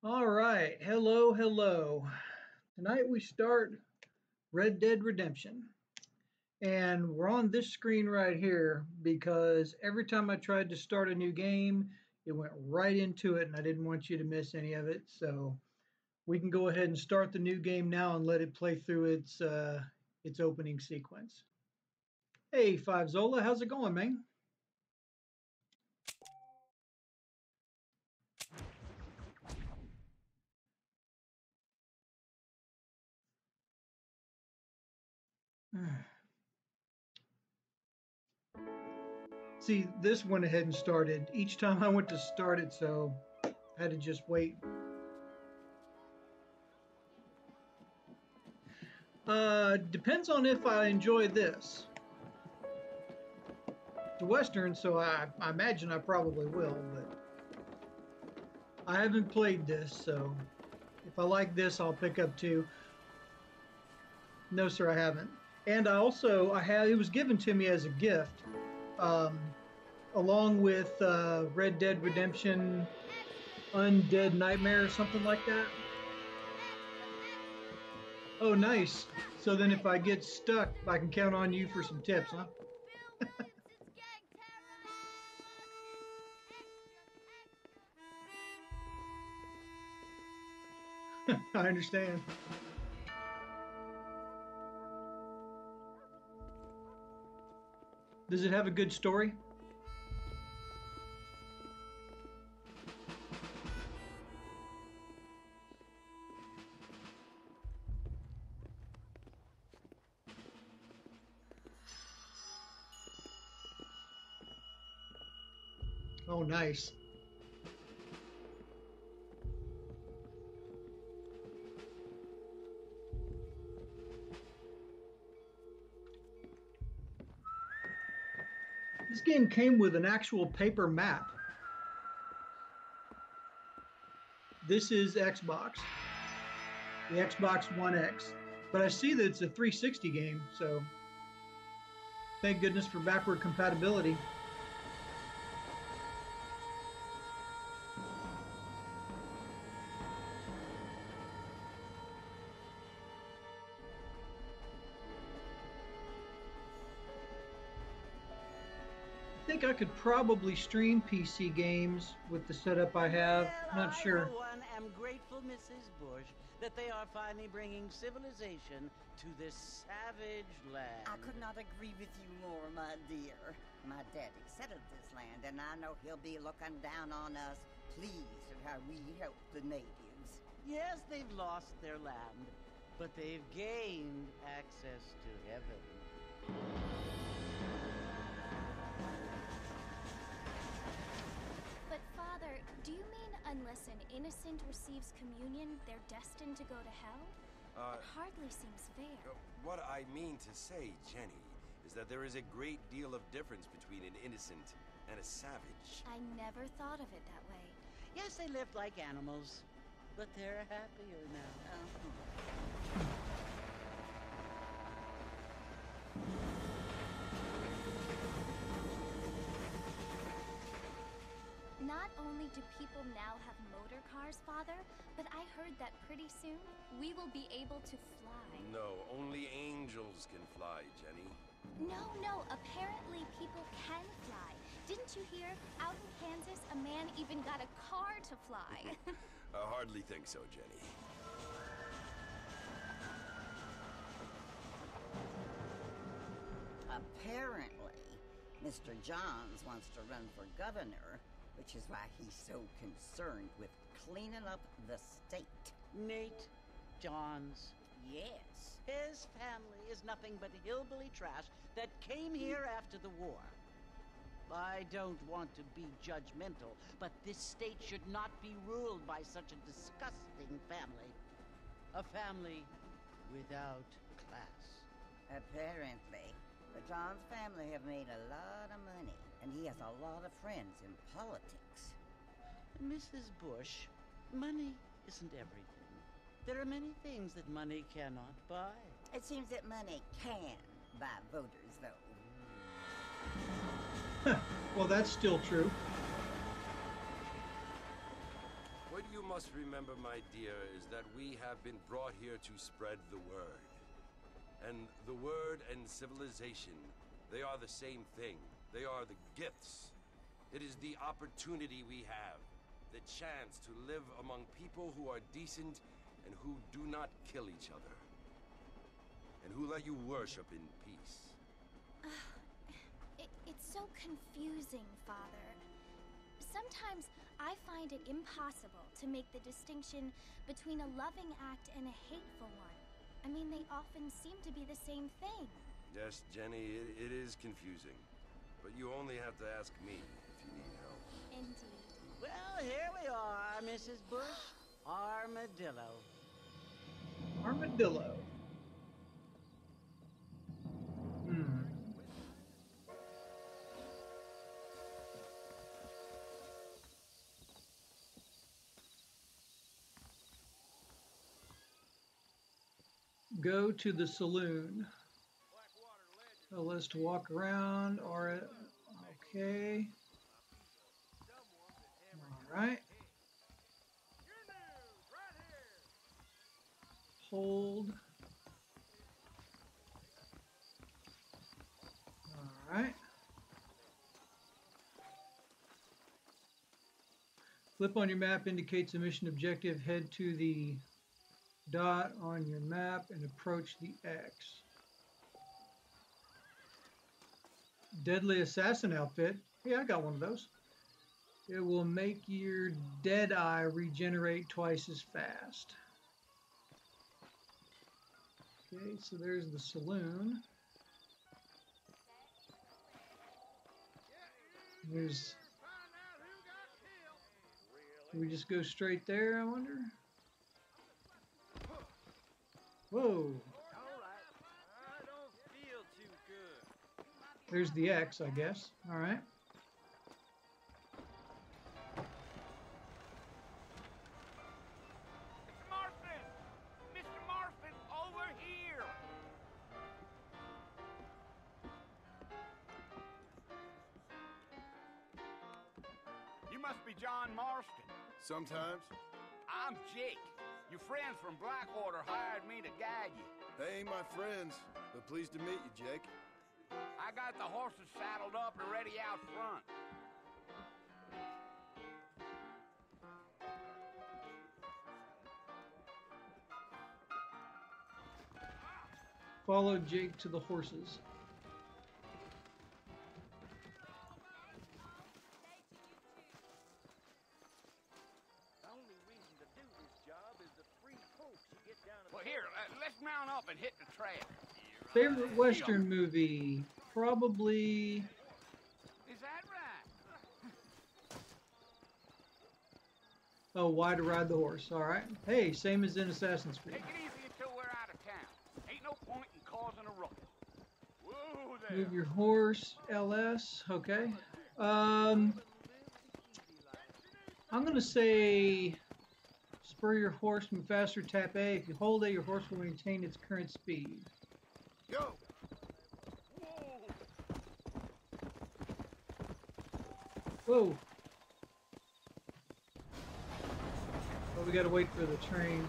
All right. Hello, hello. Tonight we start Red Dead Redemption. And we're on this screen right here because every time I tried to start a new game, it went right into it and I didn't want you to miss any of it. So we can go ahead and start the new game now and let it play through its opening sequence. Hey, Five Zola, how's it going, man? See, this went ahead and started. Each time I went to start it, so I had to just wait. Depends on if I enjoy this. It's a Western, so I imagine I probably will, but I haven't played this, so if I like this, I'll pick up two. No, sir, I haven't. And I had it was given to me as a gift, um, along with Red Dead Redemption Undead Nightmare or something like that. Oh, nice. So then if I get stuck, I can count on you for some tips, huh? I understand. Does it have a good story? Oh, nice. This game came with an actual paper map. This is Xbox, the Xbox One X. But I see that it's a 360 game, so thank goodness for backward compatibility. I think I could probably stream PC games with the setup I have. Well, Not I, sure. for one, am grateful, Mrs. Bush, that they are finally bringing civilization to this savage land. I could not agree with you more, my dear. My daddy settled this land, and I know he'll be looking down on us, pleased at how we help the natives. Yes, they've lost their land, but they've gained access to heaven. But Father, do you mean unless an innocent receives communion, they're destined to go to hell? That hardly seems fair. What I mean to say, Jenny, is that there is a great deal of difference between an innocent and a savage. I never thought of it that way. Yes, they lived like animals, but they're happier now. Not only do people now have motor cars, Father, but I heard that pretty soon we will be able to fly. No, only angels can fly, Jenny. No, apparently people can fly. Didn't you hear? Out in Kansas, a man even got a car to fly. I hardly think so, Jenny. Apparently, Mr. Johns wants to run for governor, which is why he's so concerned with cleaning up the state. Nate Johns. Yes. His family is nothing but hillbilly trash that came here after the war. I don't want to be judgmental, but this state should not be ruled by such a disgusting family. A family without class. Apparently. The Johns family have made a lot of money, and he has a lot of friends in politics. Mrs. Bush, money isn't everything. There are many things that money cannot buy. It seems that money can buy voters, though. Well, that's still true. Where do you must remember, my dear, is that we have been brought here to spread the word. And the word and civilization, they are the same thing. They are the gifts. It is the opportunity we have, the chance to live among people who are decent and who do not kill each other. And who let you worship in peace. It's so confusing, Father. Sometimes I find it impossible to make the distinction between a loving act and a hateful one. I mean, they often seem to be the same thing. Yes, Jenny, it is confusing. But you only have to ask me if you need help. Indeed. Well, here we are, Mrs. Bush. Armadillo. Armadillo. Go to the saloon. So let's walk around, or okay. All right. Hold. All right. Flip on your map indicates a mission objective. Head to the dot on your map and approach the X. Deadly Assassin outfit. Hey, I got one of those. It will make your dead eye regenerate twice as fast. Okay, so there's the saloon. There's... Do we just go straight there, I wonder? Whoa. There's the X, I guess. All right. Mr. Marston! Mr. Marston, over here! You must be John Marston. Sometimes. I'm Jake. Your friends from Blackwater hired me to guide you. They ain't my friends, but pleased to meet you, Jake. I got the horses saddled up and ready out front. Follow Jake to the horses. Well, here, let's mount up and hit the trail. Favorite Western movie? Probably... Is that right? Oh, Why to Ride the Horse. All right. Hey, same as in Assassin's Creed. Take it easy until we're out of town. Ain't no point in causing a ruckus. Whoa there. Move your horse, LS. Okay. I'm going to say spur your horse, move faster, tap A. If you hold A, your horse will maintain its current speed. Go! Whoa. Well, we got to wait for the train.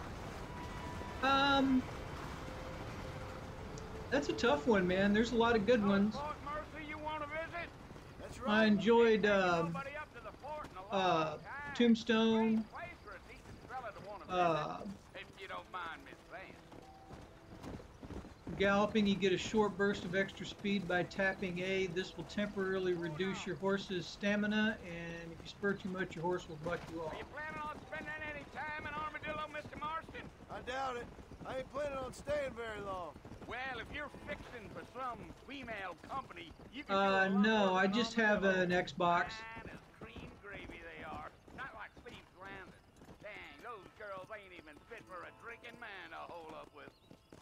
That's a tough one, man. There's a lot of good ones. Fort Mercy you want to visit? That's I right. enjoyed Nobody up to the fort in a long time. Tombstone. Great place for a decent fella to want to visit, if you don't mind me saying. Galloping, you get a short burst of extra speed by tapping A. This will temporarily reduce your horse's stamina, and if you spur too much, your horse will buck you off. Are you planning on spending any time in Armadillo, Mr. Marston? I doubt it. I ain't planning on staying very long. Well, if you're fixing for some female company, you can do a lot No, work I in just have Armadillo. an Xbox. Man, as cream gravy they are. Not like Steve's Landing. Dang, those girls ain't even fit for a drinking man to hole up with.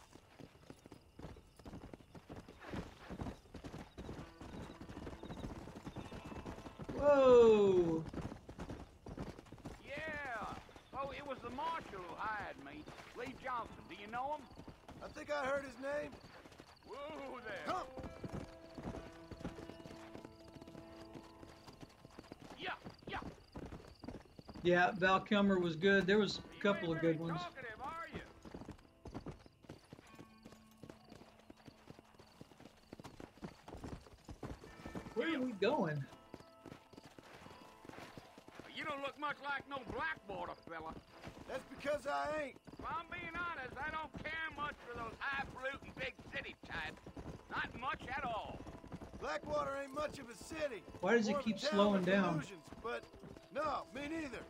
Whoa! Yeah. Oh, it was the marshal who hired me. Lee Johnson. Do you know him? I think I heard his name. Whoa there. Come! Yeah, yeah. Yeah, Val Kilmer was good. There was a You couple ain't of good very ones. talkative, are you? Where are we going? You don't look much like no Blackwater fella. That's because I ain't. If I'm being honest, I don't care much for those highfalutin big city types. Not much at all. Blackwater ain't much of a city. Why does it More of a keep town slowing with down? illusions, but no, me neither.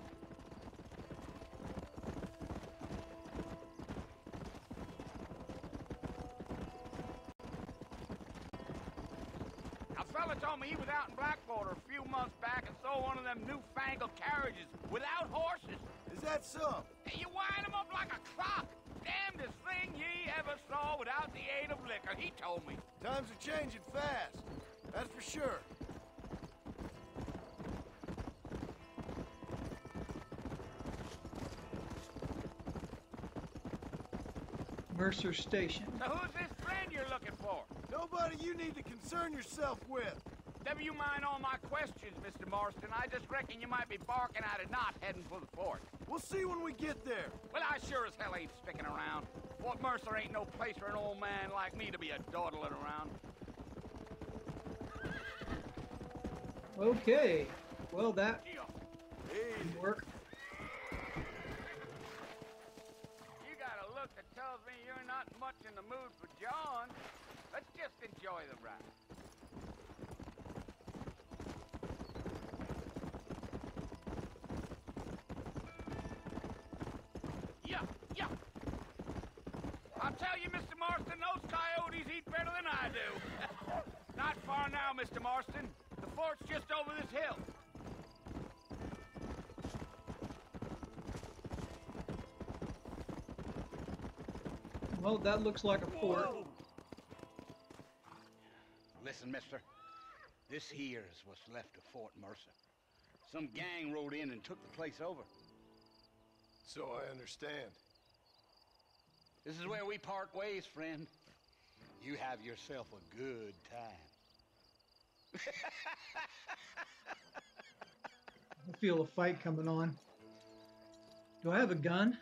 A fella told me he was out in Blackwater a few months back and saw one of them newfangled carriages without horses. Is that so? And you wind 'em up like a clock. Damnedest thing ye ever saw without the aid of liquor, he told me. Times are changing fast. That's for sure. Mercer Station. So who's this friend you're looking for? Nobody you need to concern yourself with. Never you mind all my questions, Mr. Marston. I just reckon you might be barking at a knot heading for the fort. We'll see when we get there. Well, I sure as hell ain't sticking around. Fort Mercer ain't no place for an old man like me to be a dawdling around. Okay. Well, that Yeah. didn't work. You got a look that tells me you're not much in the mood for John. Let's just enjoy the ride. Yeah, yeah. I'll tell you, Mr. Marston, those coyotes eat better than I do. Not far now, Mr. Marston. The fort's just over this hill. Well, that looks like a fort. Whoa. Listen, mister. This here is what's left of Fort Mercer. Some gang rode in and took the place over. So I understand. This is where we part ways, friend. You have yourself a good time. I feel a fight coming on. Do I have a gun?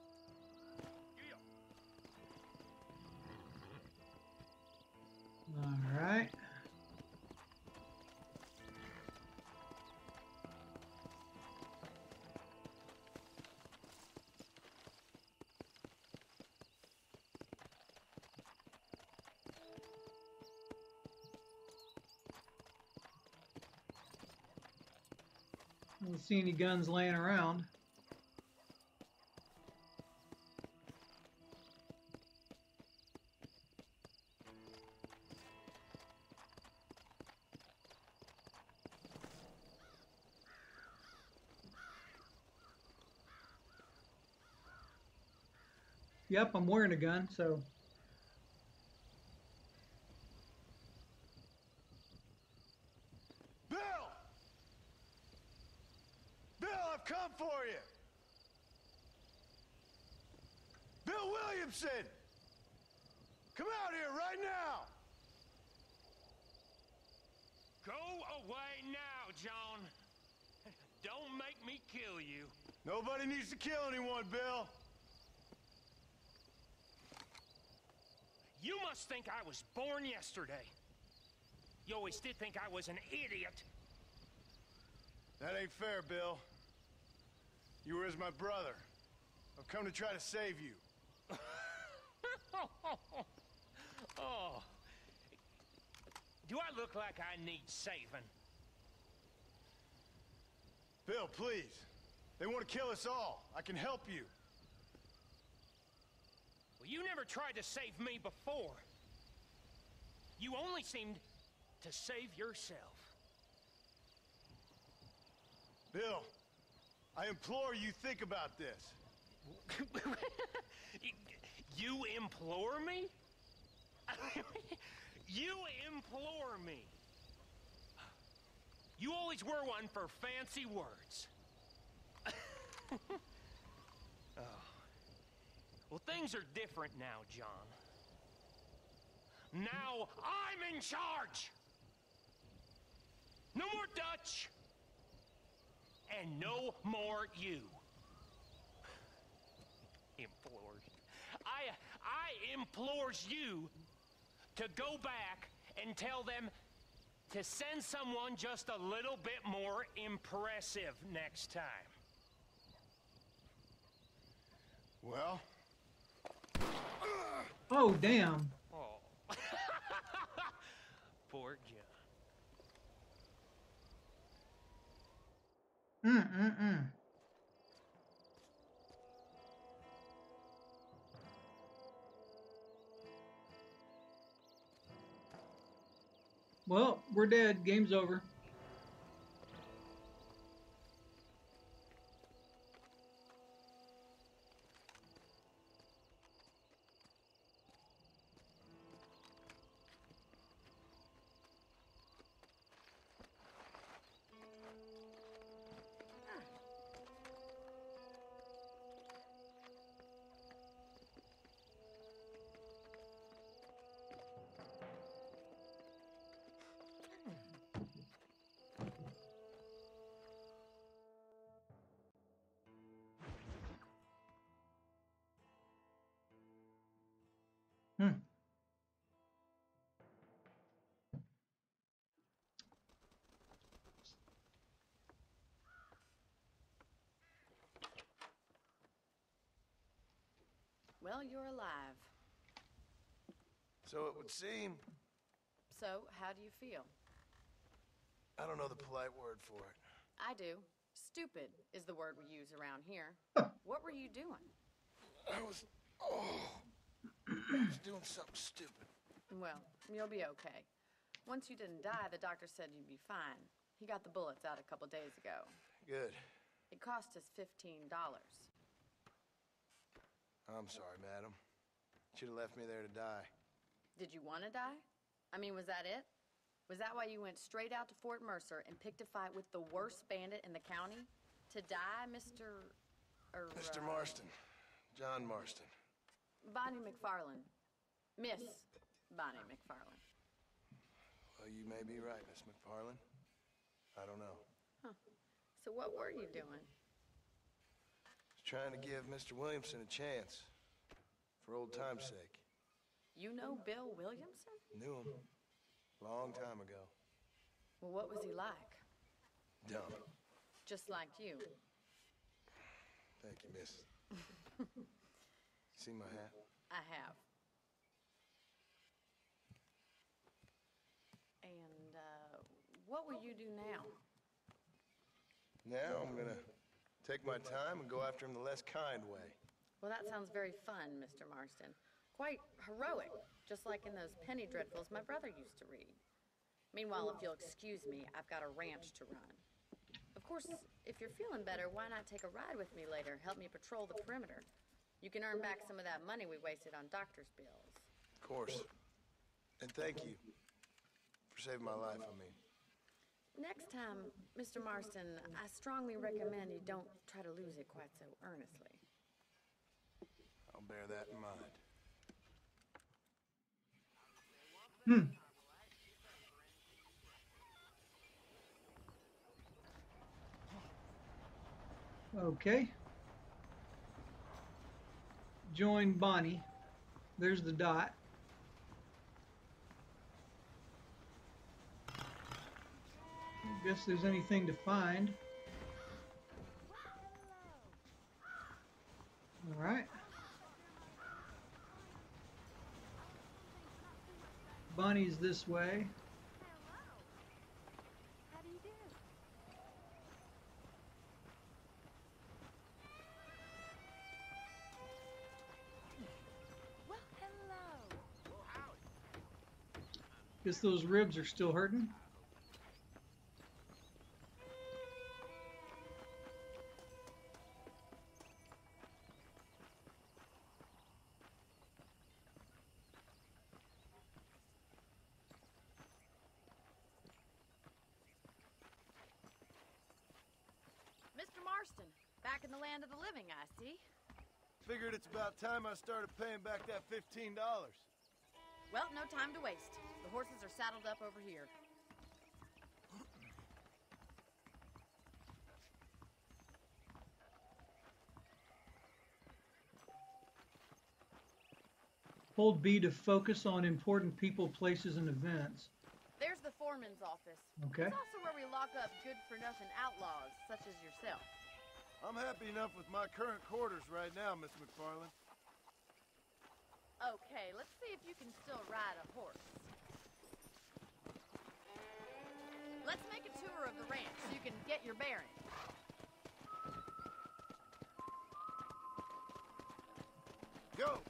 All right. I don't see any guns laying around. Yep, I'm wearing a gun, so Bill! Bill, I've come for you! Bill Williamson! Come out here right now! Go away now, John. Don't make me kill you. Nobody needs to kill anyone, Bill. You must think I was born yesterday. You always did think I was an idiot. That ain't fair, Bill. You were as my brother. I've come to try to save you. Oh. Do I look like I need saving? Bill, please. They want to kill us all. I can help you. Well, you never tried to save me before. You only seemed to save yourself. Bill, I implore you think about this. You implore me? You implore me. You always were one for fancy words. Oh. Well, things are different now, John. Now I'm in charge. No more Dutch. and no more you. Implores. I implores you to go back and tell them to send someone just a little bit more impressive next time. Well? Oh, damn. Oh. Poor John. Mm-mm-mm. Well, we're dead. Game's over. Hmm. Well, you're alive. So it would seem. So, how do you feel? I don't know the polite word for it. I do. Stupid is the word we use around here. What were you doing? I was doing something stupid. Well, you'll be okay. Once you didn't die, the doctor said you'd be fine. He got the bullets out a couple days ago. Good. It cost us $15. I'm sorry, madam. Should have left me there to die. Did you want to die? I mean, was that it? Was that why you went straight out to Fort Mercer and picked a fight with the worst bandit in the county? To die, Mr. Mr. Marston. John Marston. Bonnie McFarland. Miss Bonnie McFarland. Well, you may be right, Miss McFarland. I don't know. Huh. So what were you doing? Trying to give Mr. Williamson a chance. For old time's sake. You know Bill Williamson? Knew him. Long time ago. Well, what was he like? Dumb. Just like you. Thank you, miss. See my hat? I have. And, what will you do now? Now I'm gonna take my time and go after him the less kind way. Well, that sounds very fun, Mr. Marston. Quite heroic, just like in those penny dreadfuls my brother used to read. Meanwhile, if you'll excuse me, I've got a ranch to run. Of course, if you're feeling better, why not take a ride with me later? Help me patrol the perimeter. You can earn back some of that money we wasted on doctor's bills. Of course. And thank you for saving my life, I mean. Next time, Mr. Marston, I strongly recommend you don't try to lose it quite so earnestly. I'll bear that in mind. Okay. Join Bonnie. There's the dot. Guess there's anything to find. All right. Bonnie's this way. How do you do? Well, hello. Guess those ribs are still hurting. Mr. Marston, back in the land of the living, I see. Figured it's about time I started paying back that $15. Well, no time to waste. The horses are saddled up over here. Hold B to focus on important people, places, and events. There's the foreman's office. Okay. It's also where we lock up good-for-nothing outlaws, such as yourself. I'm happy enough with my current quarters right now, Miss McFarland. Okay, let's see if you can still ride a horse. Let's make a tour of the ranch so you can get your bearings. Go!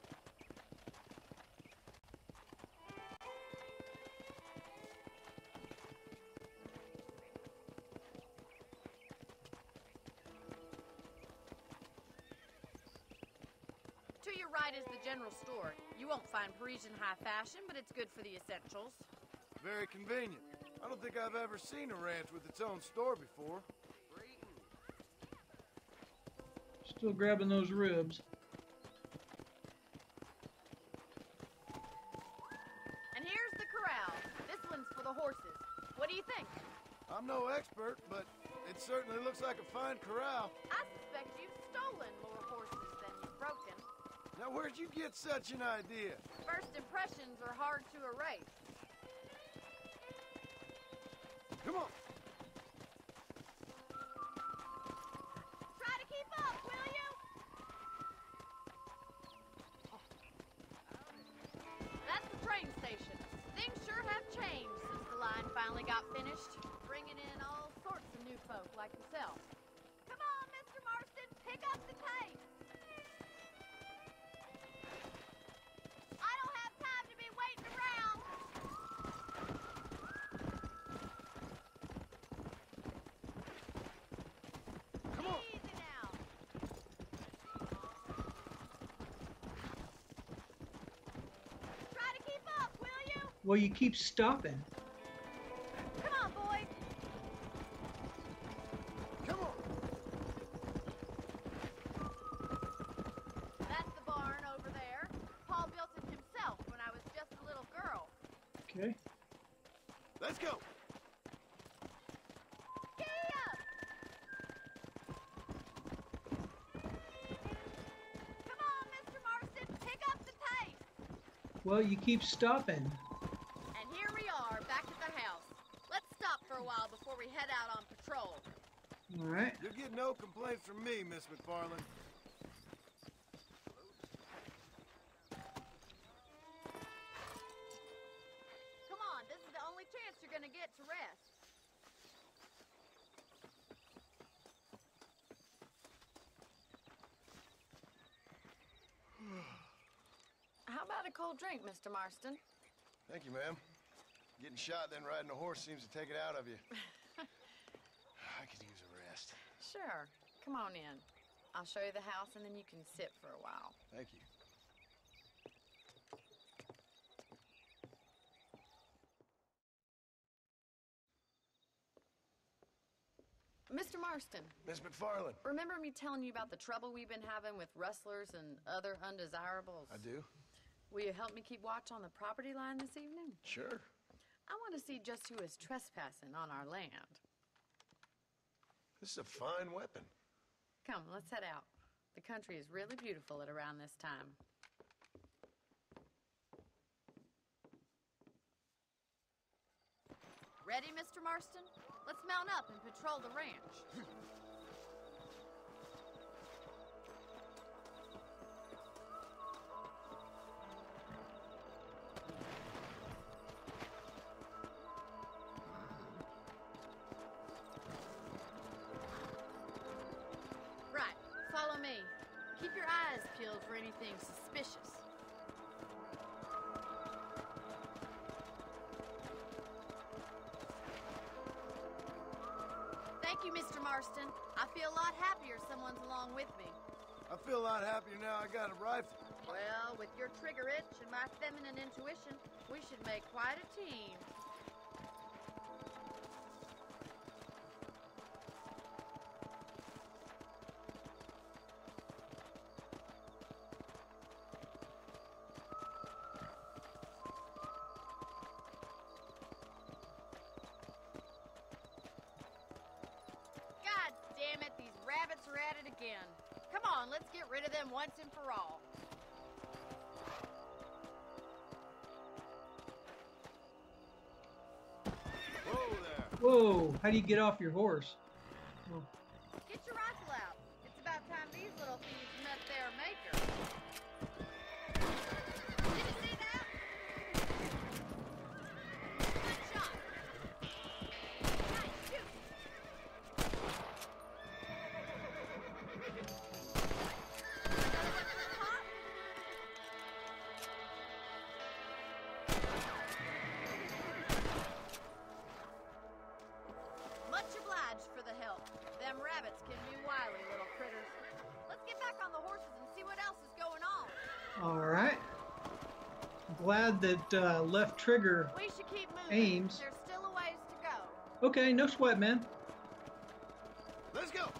To your right is the general store. You won't find Parisian high fashion, but it's good for the essentials. Very convenient. I don't think I've ever seen a ranch with its own store before. Still grabbing those ribs. And here's the corral. This one's for the horses. What do you think? I'm no expert, but it certainly looks like a fine corral. I suspect you've stolen more horses than you've broken. Now, where'd you get such an idea? First impressions are hard to erase. Come on. Try to keep up, will you? That's the train station. Things sure have changed since the line finally got finished, bringing in all sorts of new folk like yourself. Come on, Mr. Marston, pick up the pace. I don't have time to be waiting around. Come on. Easy now. Try to keep up, will you? Well, you keep stopping. Come on, boy. Come on. That's the barn over there. Paul built it himself when I was just a little girl. Okay. Let's go. Giddy up! Come on, Mr. Marston, pick up the pace. Well, you keep stopping. And here we are, back at the house. Let's stop for a while before we head out on patrol. All right. You'll get no complaints from me, Miss McFarland. Come on, this is the only chance you're gonna get to rest. How about a cold drink, Mr. Marston? Thank you, ma'am. Getting shot then riding a horse seems to take it out of you. I could use a rest. Sure. Come on in. I'll show you the house and then you can sit for a while. Thank you. Mr. Marston, Miss McFarland. remember me telling you about the trouble we've been having with rustlers and other undesirables? I do. Will you help me keep watch on the property line this evening? Sure. I want to see just who is trespassing on our land. This is a fine weapon. Come, let's head out. The country is really beautiful at around this time. Ready, Mr. Marston? Let's mount up and patrol the ranch. Right, follow me. Keep your eyes peeled for anything suspicious. Thank you, Mr. Marston. I feel a lot happier someone's along with me. I feel a lot happier now I got a rifle. Well, with your trigger itch and my feminine intuition, we should make quite a team. God damn it, these rabbits are at it again. Come on, let's get rid of them once and for all. Whoa, how do you get off your horse? Oh, Get your rifle out. It's about time these little thieves met their maker. Did you see that? Good shot. Nice shoot. Another one to the top. Much obliged for the help. Them rabbits can be wily little critters. Let's get back on the horses and see what else is going on. all right. Glad that left trigger We should keep moving. aims. There's still a ways to go. Okay, no sweat, man. Let's go.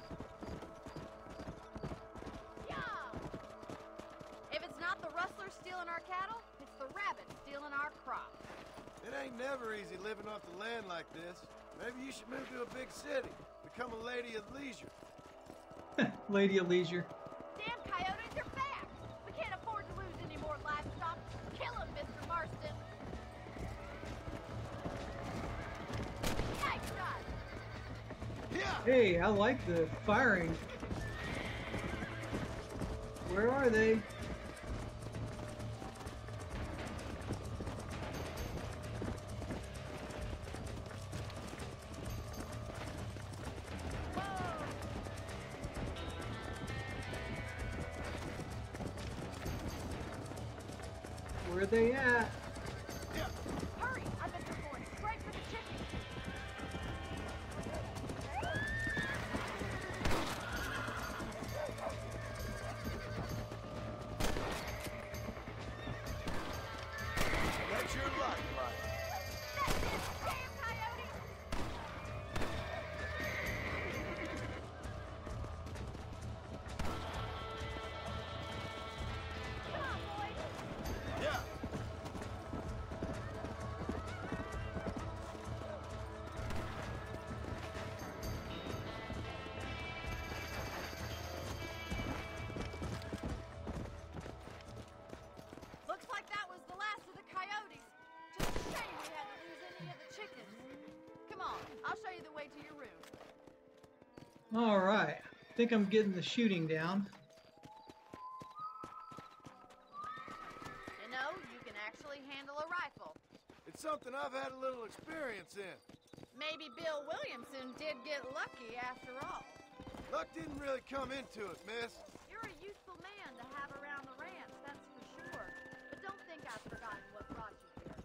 Yeah! If it's not the rustlers stealing our cattle, it's the rabbits stealing our crops. It ain't never easy living off the land like this. Maybe you should move to a big city. Become a lady of leisure. Lady of Leisure. Damn coyotes are back! We can't afford to lose any more livestock. Kill them, Mr. Marston! Nice shot! Yeah. Hey, I like the firing. Where are they? Where are they at? Hurry! I bet they're going straight for the chickens. That's your luck, Mike. That's it! Damn coyotes! Come on, boys! Yeah. Looks like that was the last of the coyotes. Just a shame we had to lose any of the chickens. Come on, I'll show you the way to your room. All right. I think I'm getting the shooting down. You know, you can actually handle a rifle. It's something I've had a little experience in. Maybe Bill Williamson did get lucky after all. Luck didn't really come into it, miss. You're a useful man to have around the ranch, that's for sure. But don't think I've forgotten what brought you here.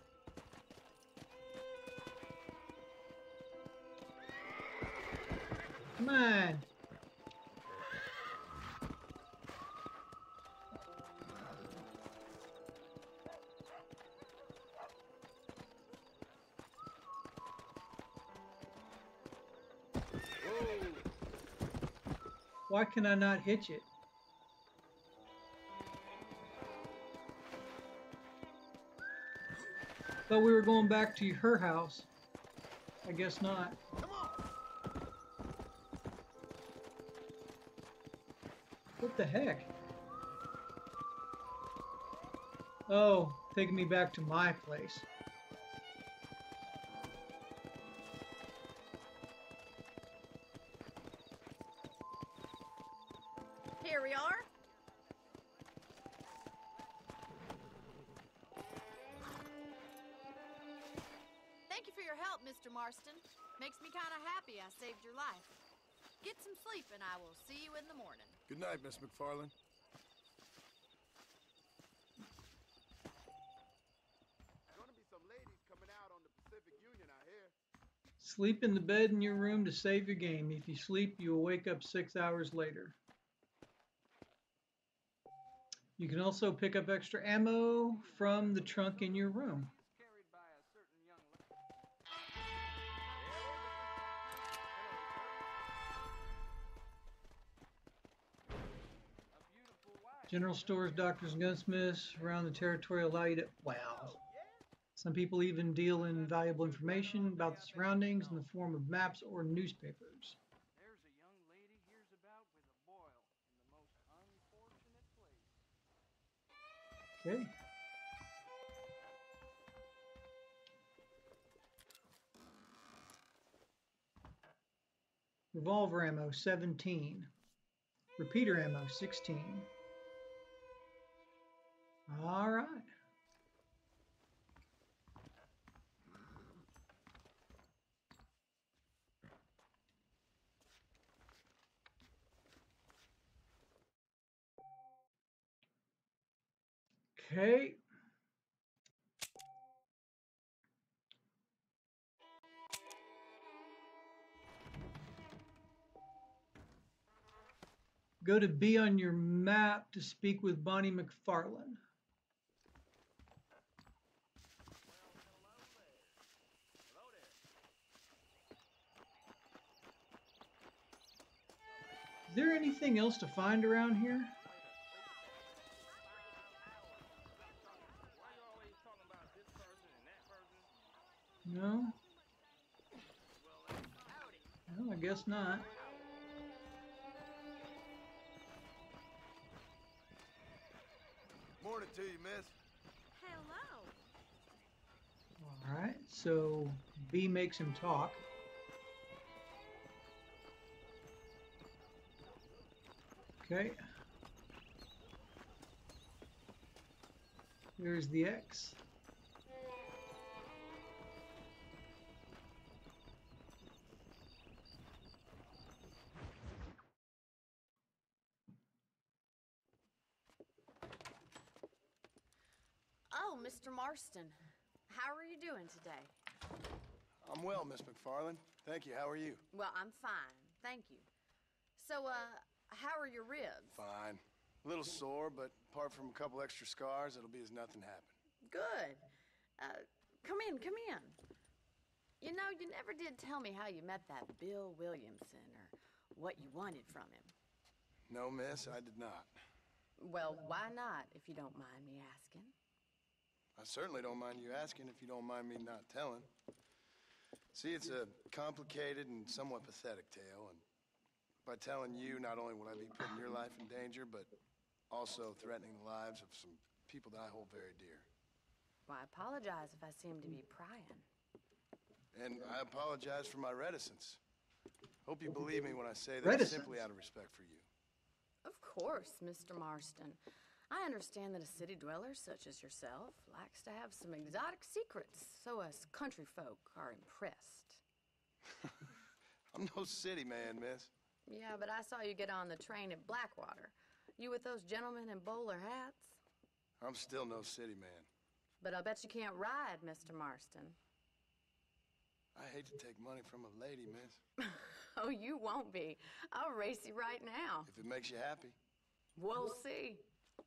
Come on. Why can I not hitch it? Thought we were going back to her house. I guess not. Come on. What the heck? Oh, taking me back to my place. Here we are. Thank you for your help, Mr. Marston. Makes me kind of happy I saved your life. Get some sleep and I will see you in the morning. Good night, Miss McFarland. Gonna be some ladies coming out on the Pacific Union, I hear. Sleep in the bed in your room to save your game. If you sleep, you will wake up 6 hours later. You can also pick up extra ammo from the trunk in your room. General stores, doctors, and gunsmiths around the territory allow you to... Wow. Some people even deal in valuable information about the surroundings in the form of maps or newspapers. There's a young lady hears about with a boil in the most unfortunate place. Okay. Revolver ammo, 17. Repeater ammo, 16. All right. Okay. Go to B on your map to speak with Bonnie McFarlane. Is there anything else to find around here? No? No, I guess not. Morning to you, miss. Hello. All right, so B makes him talk. Okay. Here's the X. Oh, Mr. Marston. How are you doing today? I'm well, Miss McFarlane. Thank you. How are you? Well, I'm fine. Thank you. So, how are your ribs? Fine. A little sore, but apart from a couple extra scars, it'll be as nothing happened. Good. Come in, come in. You know, you never did tell me how you met that Bill Williamson or what you wanted from him. No, miss, I did not. Well, why not, if you don't mind me asking? I certainly don't mind you asking if you don't mind me not telling. See, it's a complicated and somewhat pathetic tale, and by telling you, not only will I be putting your life in danger, but also threatening the lives of some people that I hold very dear. Well, I apologize if I seem to be prying. And I apologize for my reticence. Hope you believe me when I say that it's simply out of respect for you. Of course, Mr. Marston. I understand that a city dweller such as yourself likes to have some exotic secrets, so us country folk are impressed. I'm no city man, miss. Yeah, but I saw you get on the train at Blackwater. You with those gentlemen in bowler hats? I'm still no city man. But I bet you can't ride, Mr. Marston. I hate to take money from a lady, miss. Oh, you won't be. I'll race you right now. If it makes you happy. We'll see.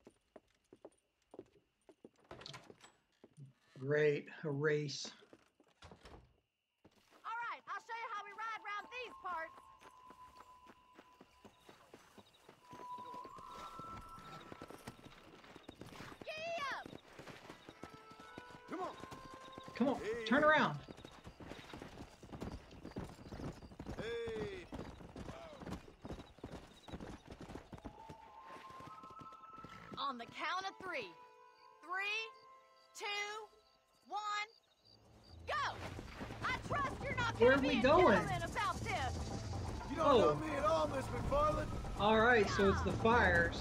Great, a race. All right, I'll show you how we ride around these parts. Giddy up! Come on. Come on, Hey. turn around. Hey. On the count of 3. 3, 2, 1, go! I trust you're not Where gonna are we be a going? gentleman about this. You don't Oh. know me at all, Miss McFarlane. All right, so it's the fires.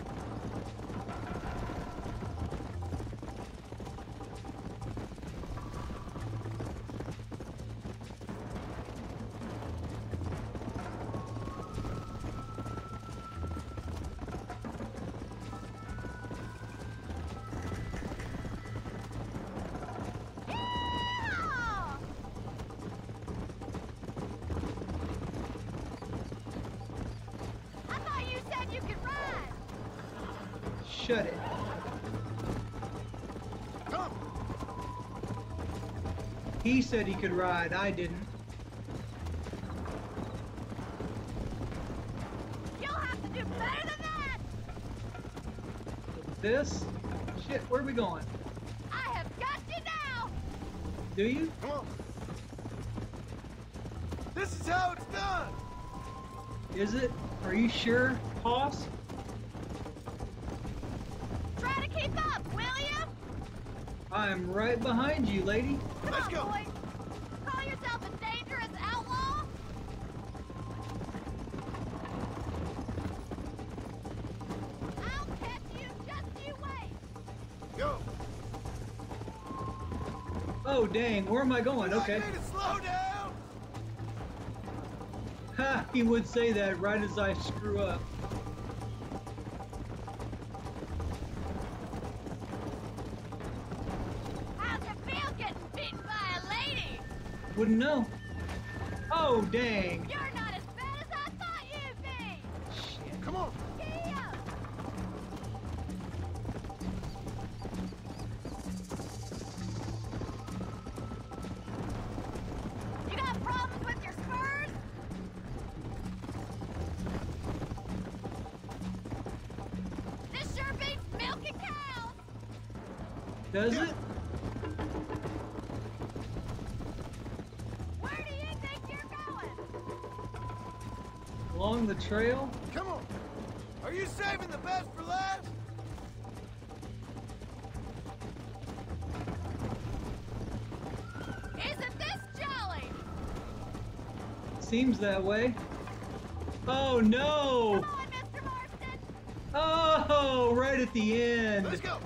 Yeah! I thought you said you could ride. Shut it. Come. He said he could ride, I didn't. You'll have to do better than that. This? Shit, where are we going? I have got you now. Do you? Come on. This is how it's done. Is it? Are you sure, Hoss? Try to keep up, will you? I'm right behind you, lady. Come Let's on, go. boys. Call yourself a dangerous outlaw? Oh, dang. Where am I going? You Okay. need to slow down. Ha! He would say that right as I screw up. How's it feel getting beaten by a lady? Wouldn't know. Oh, dang. You're not as bad as I thought you'd be. Come on. Yeah. You got problems with your spurs? This sure beats milking cows. Does it? Where do you think you're going? Along the trail? Come on. Are you saving the best for last? Isn't this jolly? Seems that way. Oh, no. Come on, Mr. Marston. Oh, right at the end. Let's go.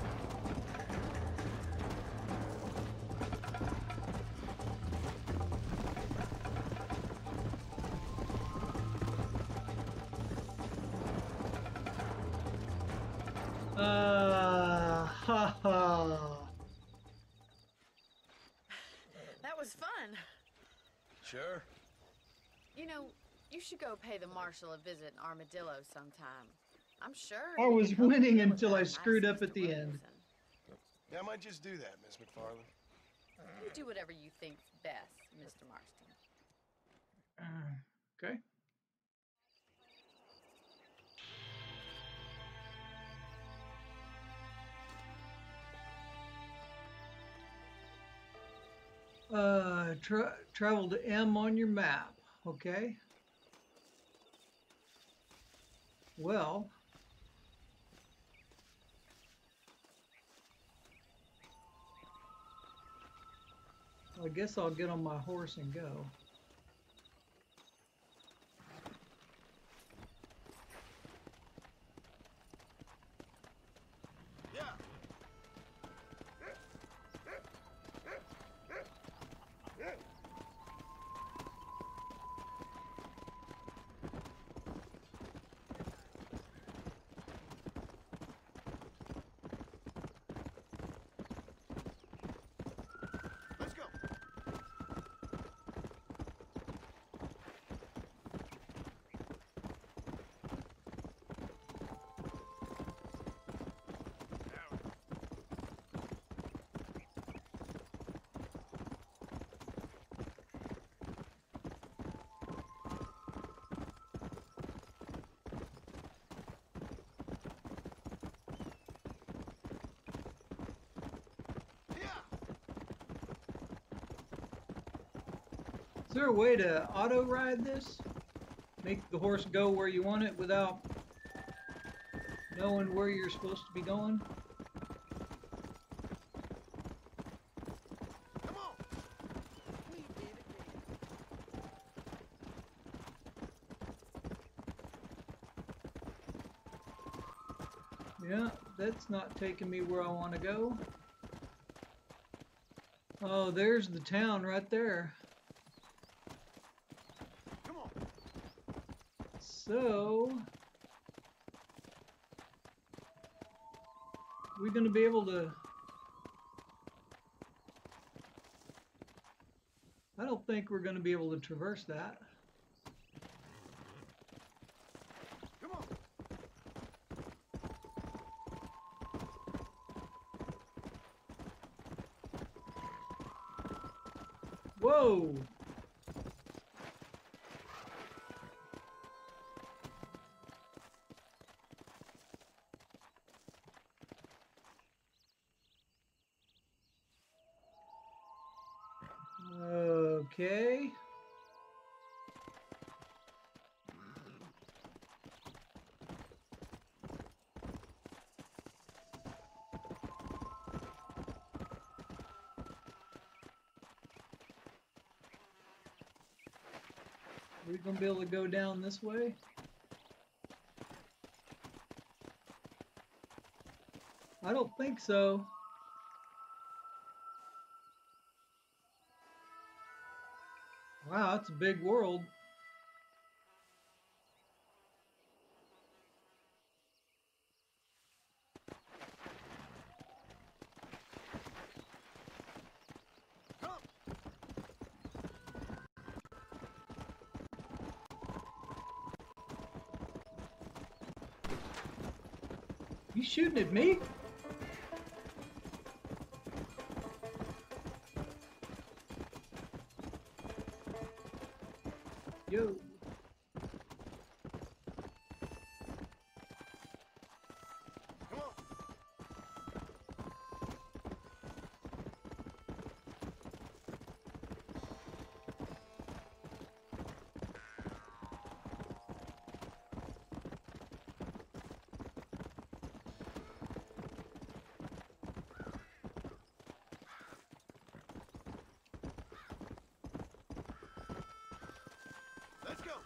Ha ha. That was fun. Sure. You know, you should go pay the marshal a visit in Armadillo sometime. I'm sure. I he was can help you winning deal with until that I nice screwed up Mr. at the end. Williamson. Yeah, I might just do that, Miss McFarland. You do whatever you think's best, Mr. Marston. Okay. Travel to M on your map. Okay. Well, I guess I'll get on my horse and go. Yeah. Let's go. Is there a way to auto ride this? Make the horse go where you want it without knowing where you're supposed to be going? Come on. Yeah, that's not taking me where I want to go. Oh, there's the town right there. Come on. So, we're going to be able to... I don't think we're going to be able to traverse that. Come on. Whoa! Okay. Are we gonna be able to go down this way? I don't think so. Wow, that's a big world. You shooting at me? Yo. Come on. Let's go.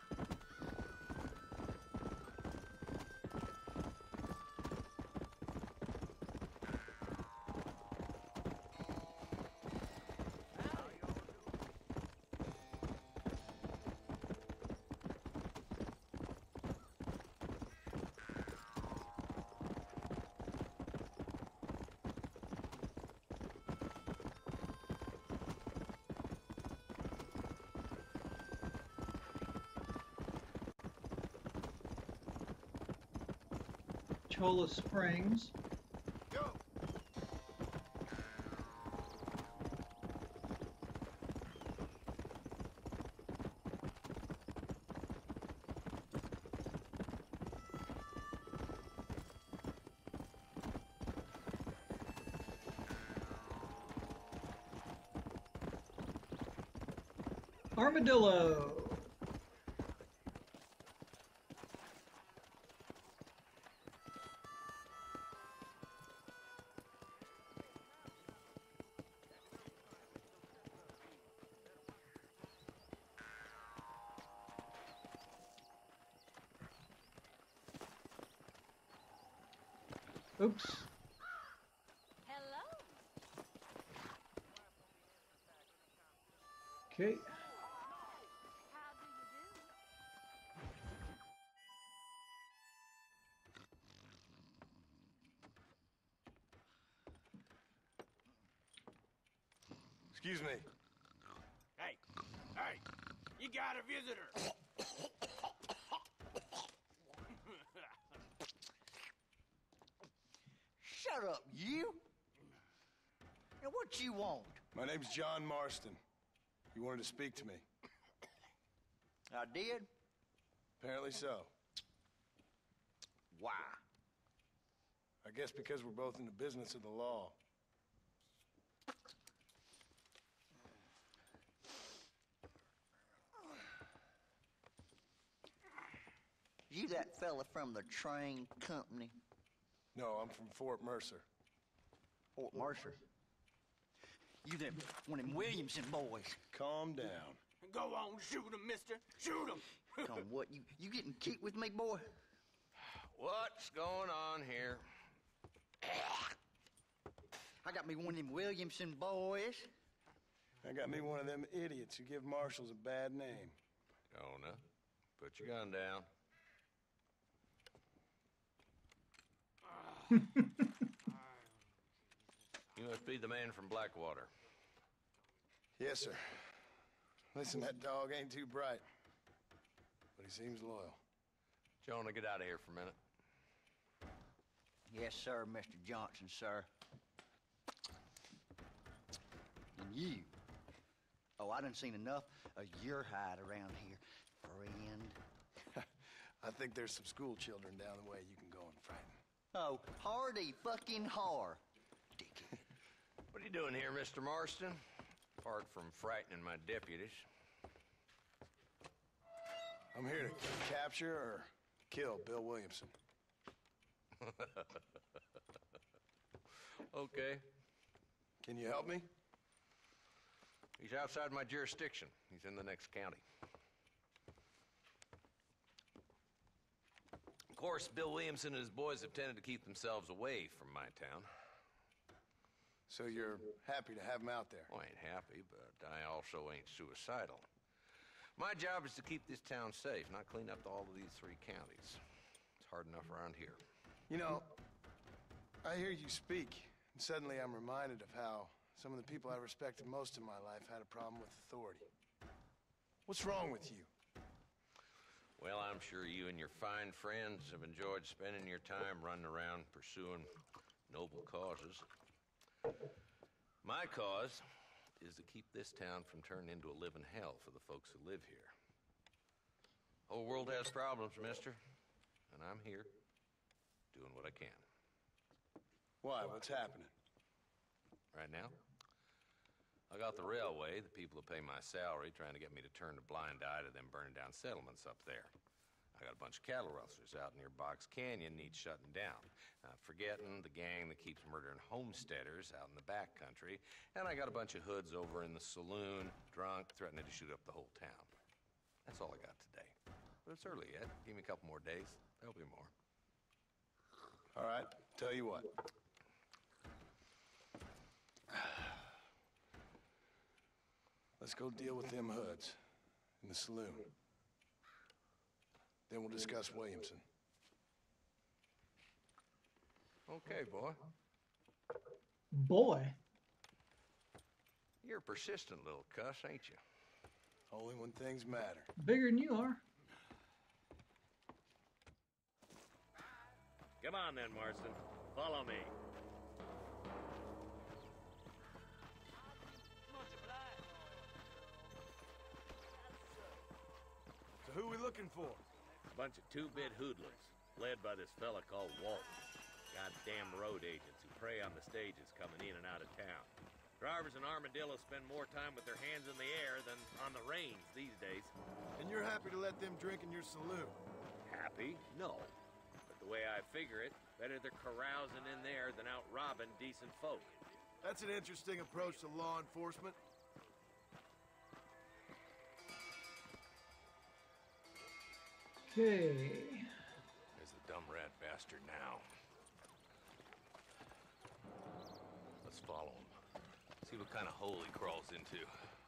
Cholla Springs. Go. Armadillo. Oops. Hello. Okay. How do you do? Excuse me. Hey, hey, you got a visitor. Shut up, you! Now, what you want? My name's John Marston. You wanted to speak to me. I did? Apparently so. Why? I guess because we're both in the business of the law. You that fella from the train company? No, I'm from Fort Mercer. Fort Mercer? You them one of them Williamson boys. Calm down. Go on, shoot him, mister. Shoot him. Come on, what, you getting kicked with me, boy? What's going on here? I got me one of them Williamson boys. I got me one of them idiots who give marshals a bad name. Jonah, put your gun down. You must be the man from Blackwater. Yes, sir. Listen, that dog ain't too bright, but he seems loyal. Jonah, get out of here for a minute. Yes, sir, Mr. Johnson, sir. And you. Oh, I done seen enough of your hide around here, friend. I think there's some school children down the way you can go and frighten. Oh, hardy fucking har. Dickhead. What are you doing here, Mr. Marston? Apart from frightening my deputies. I'm here to capture or kill Bill Williamson. Okay. Can you help me? He's outside my jurisdiction. He's in the next county. Of course, Bill Williamson and his boys have tended to keep themselves away from my town. So you're happy to have him out there? Well, I ain't happy, but I also ain't suicidal. My job is to keep this town safe, not clean up all of these 3 counties. It's hard enough around here. You know, I hear you speak, and suddenly I'm reminded of how some of the people I respected most in my life had a problem with authority. What's wrong with you? Well, I'm sure you and your fine friends have enjoyed spending your time running around pursuing noble causes. My cause is to keep this town from turning into a living hell for the folks who live here. Whole world has problems, mister, and I'm here doing what I can. Why? What's happening? Right now, I got the railway, the people who pay my salary, trying to get me to turn a blind eye to them burning down settlements up there. I got a bunch of cattle rustlers out near Box Canyon needs shutting down. Not forgetting the gang that keeps murdering homesteaders out in the back country. And I got a bunch of hoods over in the saloon, drunk, threatening to shoot up the whole town. That's all I got today. But it's early yet. Give me a couple more days. There'll be more. All right, tell you what. Let's go deal with them hoods in the saloon. Then we'll discuss Williamson. Okay, boy. Boy. You're a persistent little cuss, ain't you? Only when things matter. Bigger than you are. Come on then, Marston. Follow me. So who we looking for? A bunch of two-bit hoodlums, led by this fella called Walton. Goddamn road agents who prey on the stages coming in and out of town. Drivers in Armadillo spend more time with their hands in the air than on the reins these days. And you're happy to let them drink in your saloon? Happy? No. But the way I figure it, better they're carousing in there than out robbing decent folk. That's an interesting approach to law enforcement. Okay. There's the dumb rat bastard now. Let's follow him. See what kind of hole he crawls into.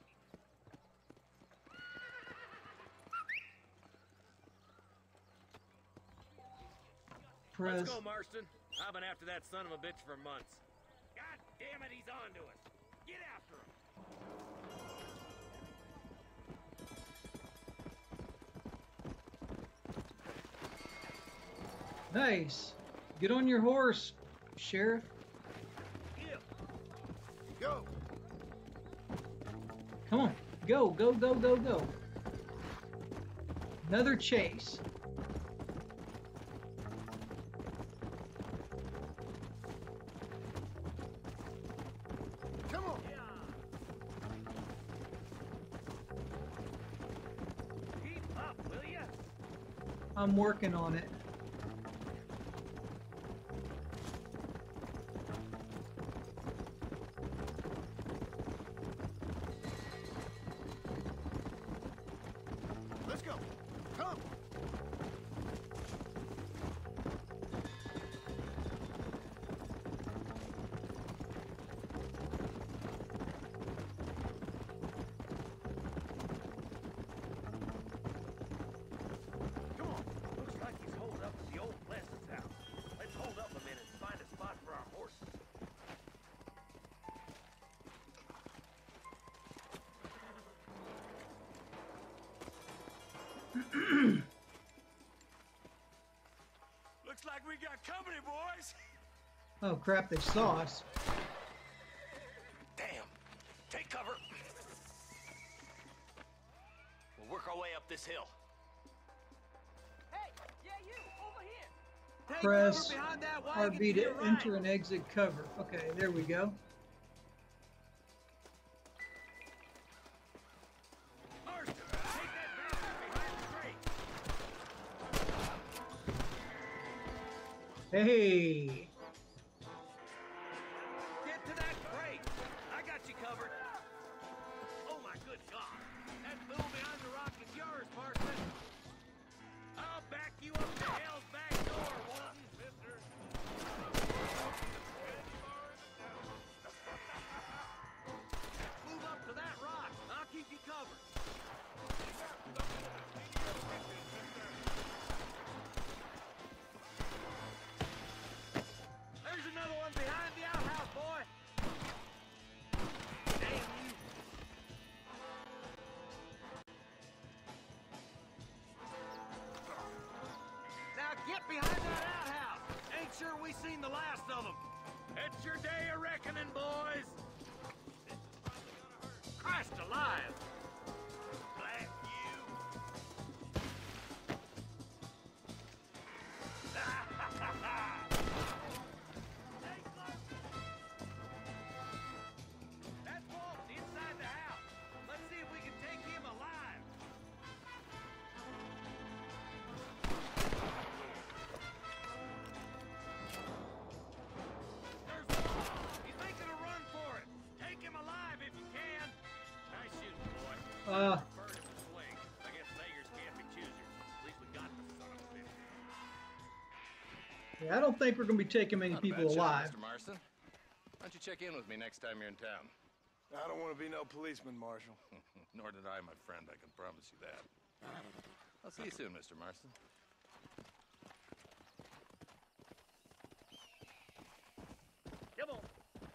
Press. Let's go, Marston. I've been after that son of a bitch for months. God damn it, he's on to us. Get after him. Nice. Get on your horse, Sheriff. Go. Come on. Go, go, go, go, go. Another chase. Come on. Keep up, will ya? I'm working on it. Let's go. Come. Come on. Looks like he's holed up at the old Pleasance house. Let's hold up a minute and find a spot for our horses. Looks like we got company, boys. Oh crap, they saw us. Damn. Take cover. We'll work our way up this hill. Hey, yeah, you, over here. Press RB to enter and exit cover. Okay, there we go. Marston, take that bastard behind the crate. Hey. Get to that crate. I got you covered. Oh my good God. That bull behind the rock is yours, Marston. I'll back you up to hell's back door, Walton, mister. Move up to that rock. I'll keep you covered. Get behind that outhouse! Ain't sure we seen the last of them. It's your day of reckoning, boys! Christ alive! Blast you! That's Walt inside the house. Let's see if we can take him alive. There's Walt. He's making a run for it. Take him alive if you can. Nice shooting, boy. Bird in the swing. I guess beggars can't be choosers. At least we got the son of a bitch. Yeah, I don't think we're going to be taking many Not a people bad shot, alive. Mr. Marston. Why don't you check in with me next time you're in town? I don't want to be no policeman, Marshal. Nor did I, my friend. I can promise you that. I'll see you soon, Mr. Marston. Come on.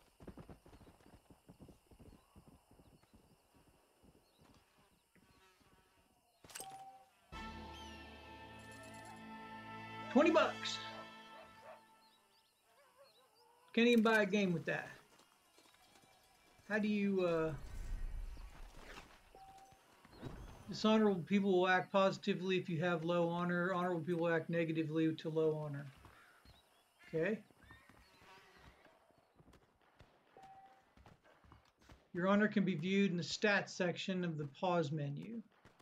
$20. Can't even buy a game with that. How do you, dishonorable people will act positively if you have low honor. Honorable people will act negatively to low honor. Okay. Your honor can be viewed in the stats section of the pause menu.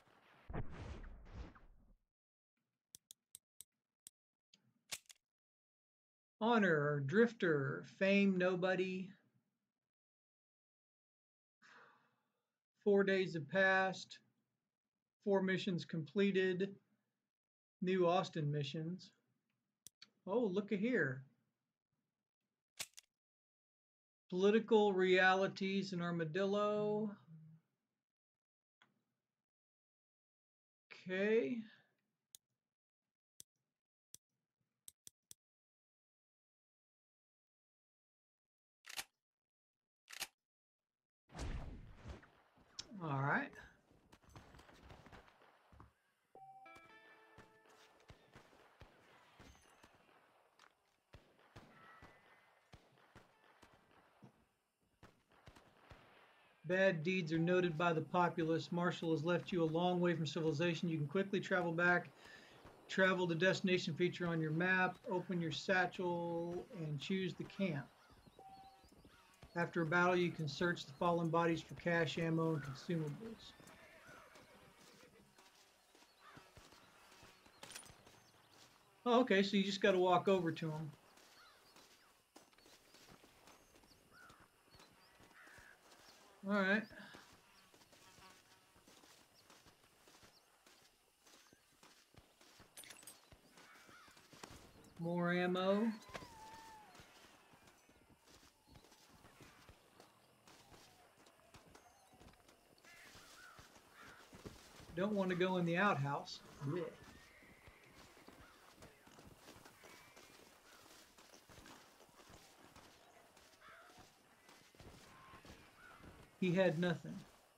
Honor, drifter, fame, nobody. 4 days have passed. 4 missions completed. New Austin missions. Oh, look at here. Political realities in Armadillo. Okay. All right. Bad deeds are noted by the populace. Marshall has left you a long way from civilization. You can quickly travel back. Travel the destination feature on your map. Open your satchel and choose the camp. After a battle, you can search the fallen bodies for cash, ammo, and consumables. Oh, okay, so you just got to walk over to them. All right. More ammo. Don't want to go in the outhouse. Blech. He had nothing.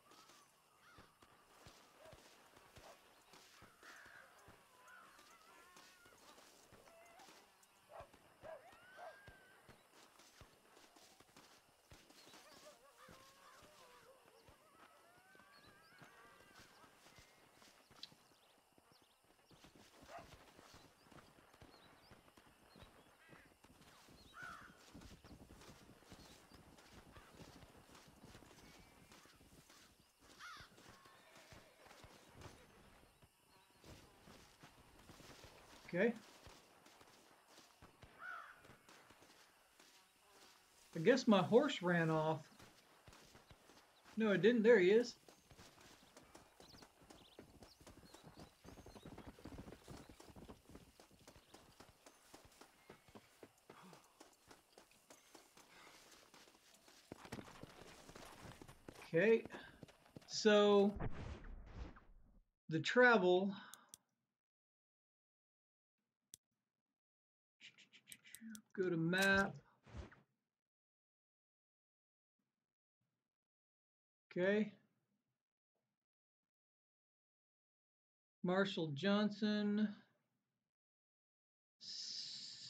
Okay. I guess my horse ran off. No, it didn't. There he is. Okay. So the travel. Go to map. Okay. Marshall Johnson.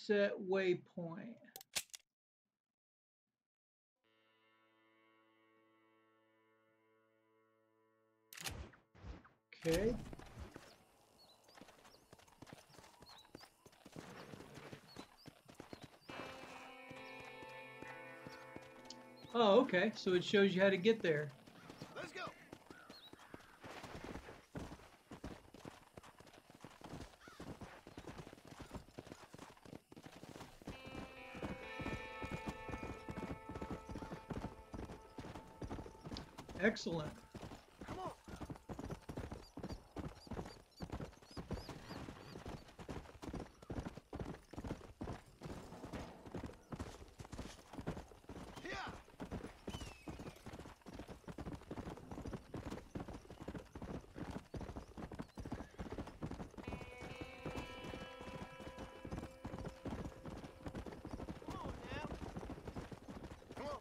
Set waypoint. Okay. Oh, okay. So it shows you how to get there. Let's go. Excellent. Come on. Yeah. Come on now. Come on.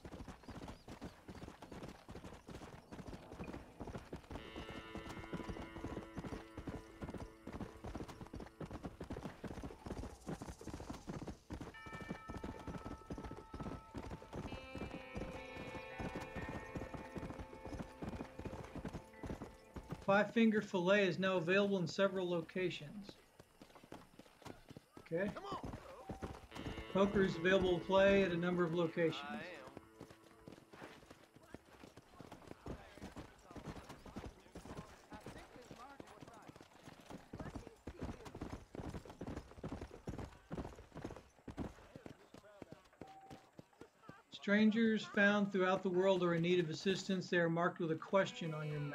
5-finger fillet is now available in several locations. Okay. Come on. Poker is available to play at a number of locations. Strangers found throughout the world are in need of assistance. They are marked with a question on your map.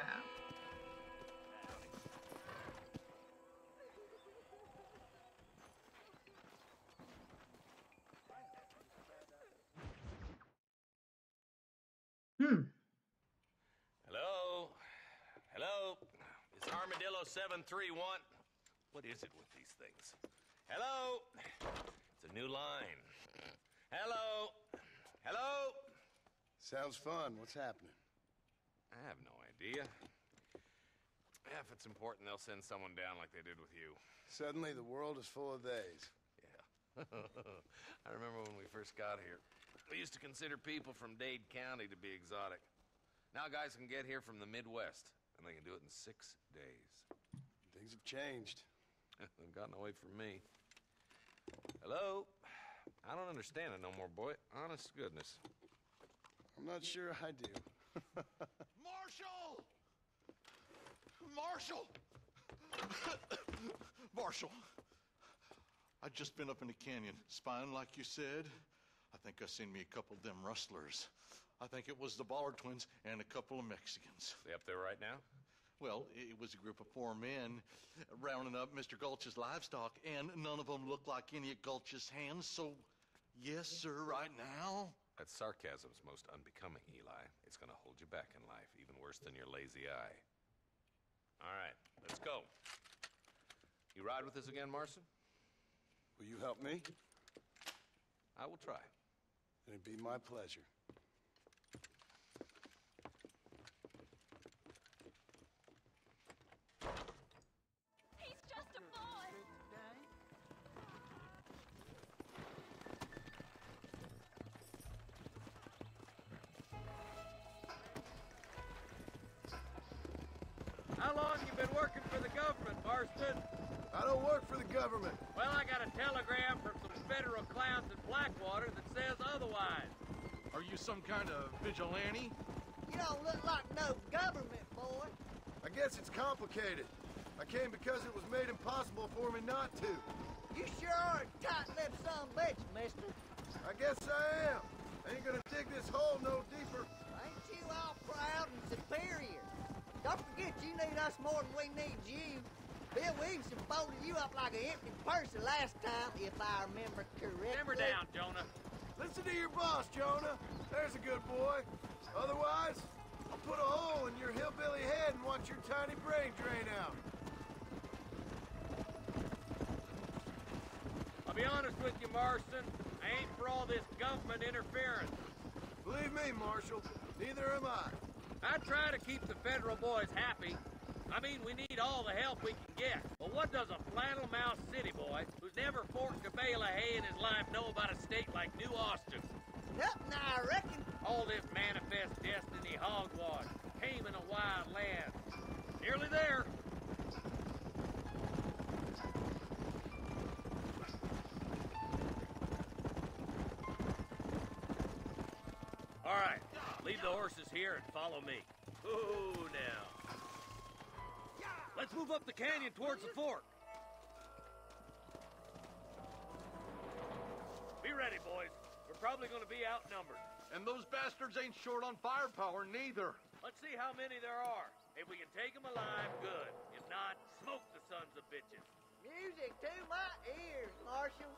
Hello? Hello? Is Armadillo 731? What is it with these things? Hello? It's a new line. Hello? Hello? Sounds fun. What's happening? I have no idea. If it's important, they'll send someone down like they did with you. Suddenly, the world is full of theys. Yeah. I remember when we first got here. We used to consider people from Dade County to be exotic. Now guys can get here from the Midwest, and they can do it in 6 days. Things have changed. They've gotten away from me. Hello? I don't understand it no more, boy. Honest to goodness. I'm not sure I do. Marshall! Marshall! Marshall! I just been up in the canyon, spying like you said. I think I seen me a couple of them rustlers. I think it was the Ballard twins and a couple of Mexicans. They up there right now? Well, it was a group of 4 men rounding up Mr. Gulch's livestock, and none of them looked like any of Gulch's hands, so yes, sir, right now. That sarcasm's most unbecoming, Eli. It's gonna hold you back in life, even worse than your lazy eye. All right, let's go. You ride with us again, Marson? Will you help me? I will try. It'd be my pleasure. He's just a boy. How long you been working for the government, Marston? I don't work for the government. Well, I got a telegram from some federal clowns in Blackwater that says otherwise. Are you some kind of vigilante? You don't look like no government, boy. I guess it's complicated. I came because it was made impossible for me not to. You sure are a tight-lipped son of a bitch, mister. I guess I am. I ain't gonna dig this hole no deeper. Ain't you all proud and superior? Don't forget you need us more than we need you. Bill Williamson folded you up like an empty person last time, if I remember correctly. Simmer down, Jonah. Listen to your boss, Jonah. There's a good boy. Otherwise, I'll put a hole in your hillbilly head and watch your tiny brain drain out. I'll be honest with you, Marston. I ain't for all this government interference. Believe me, Marshal, neither am I. I try to keep the federal boys happy. I mean, we need all the help we can get. But what does a flannel-mouthed city boy who's never forked a bale of hay in his life know about a state like New Austin? Nothing, I reckon. All this manifest destiny hogwash. Came in a wild land. Nearly there. All right, leave the horses here and follow me. Oh, now. Let's move up the canyon towards the fork. Be ready, boys. We're probably going to be outnumbered. And those bastards ain't short on firepower, neither. Let's see how many there are. If we can take them alive, good. If not, smoke the sons of bitches. Music to my ears, Marshal.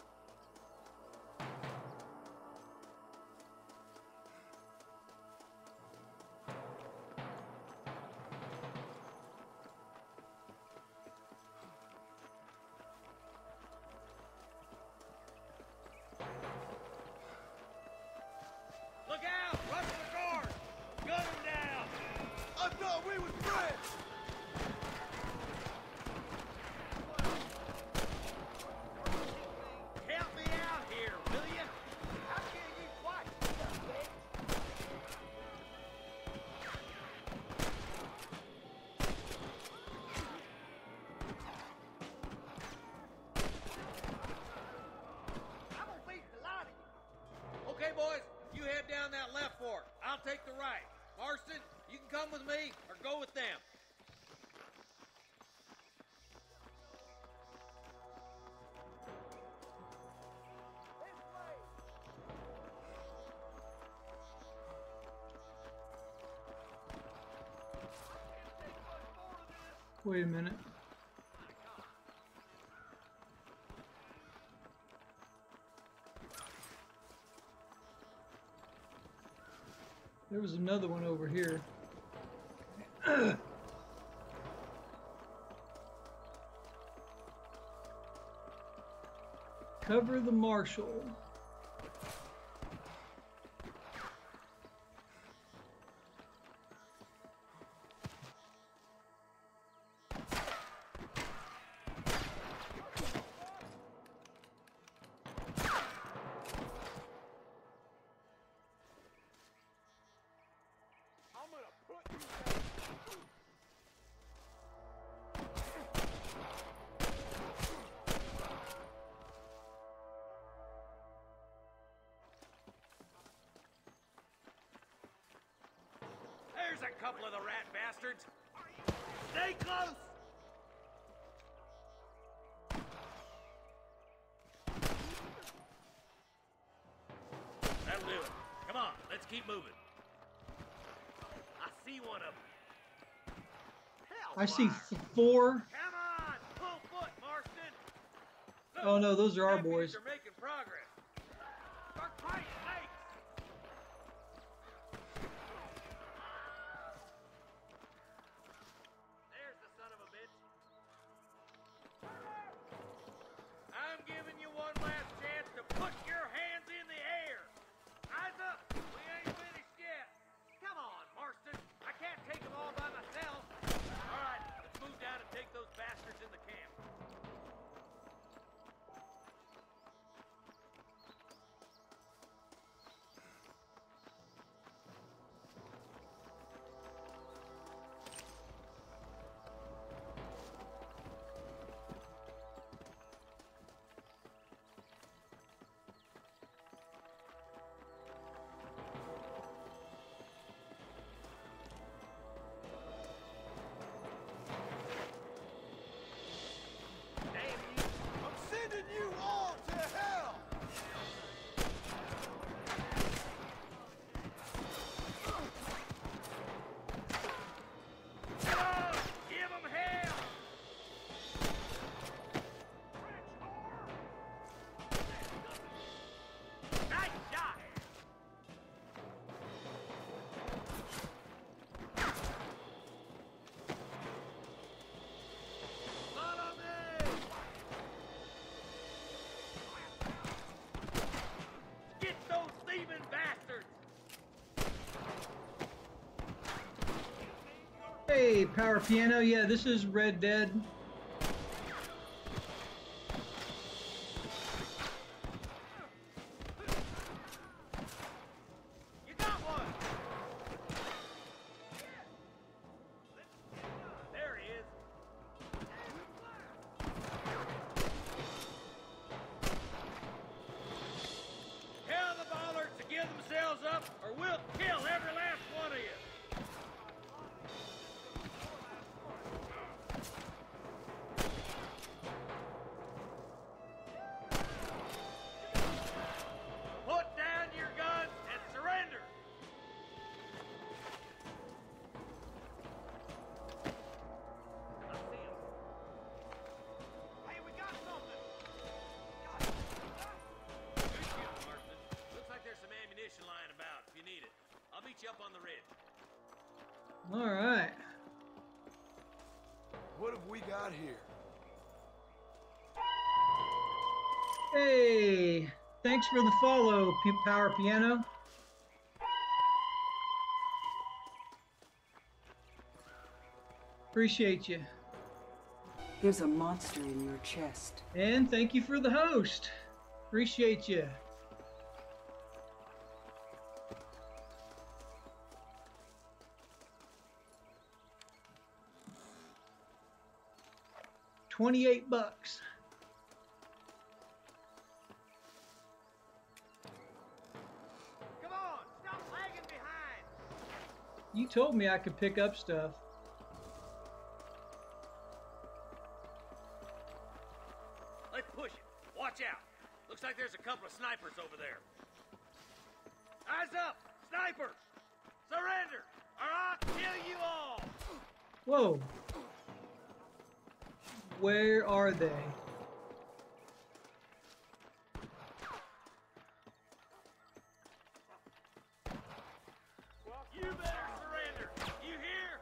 Look out! Rush the guard! Gun him down! I thought we was friends! Help me out here, will you? How can you fight? I'm gonna beat the lot of you. Okay, boys, you head down that left fork. I'll take the right. Marston, you can come with me or go with them. Wait a minute. There was another one over here. Cover the marshal. I'm gonna put you down. There's a couple of the rat bastards. Stay close! That'll do it. Come on, let's keep moving. I see one of them. I see four. Come on, full foot, Marston. Look, Oh no, those are our deputies boys. are making progress. Start fighting snakes. There's the son of a bitch. I'm giving you one last chance to put your hands in the air. Eyes up. We ain't finished yet. Come on, Marston. I can't take them all by myself. All right, let's move down and take those bastards in the camp. I'm sending you all to hell! Give them hell! Nice shot! Follow me! Get those thieving bastards! Hey, Power Piano. Yeah, this is Red Dead. you up on the ridge. All right. What have we got here? Hey, thanks for the follow, Power Piano. Appreciate you. There's a monster in your chest. And thank you for the host. Appreciate you. $28. Come on, stop lagging behind. You told me I could pick up stuff. Let's push it. Watch out. Looks like there's a couple of snipers over there. Eyes up! Snipers! Surrender! Or I'll kill you all! Whoa. Where are they? You better surrender! You hear?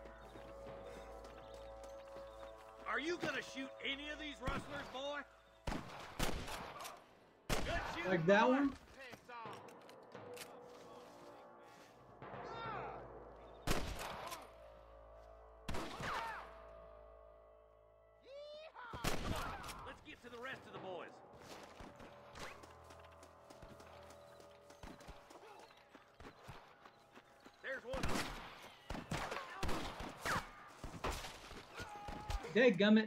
Are you gonna shoot any of these rustlers, boy? Good shooting, Like that boy. one? Come on, let's get to the rest of the boys. There's one. Dadgummit.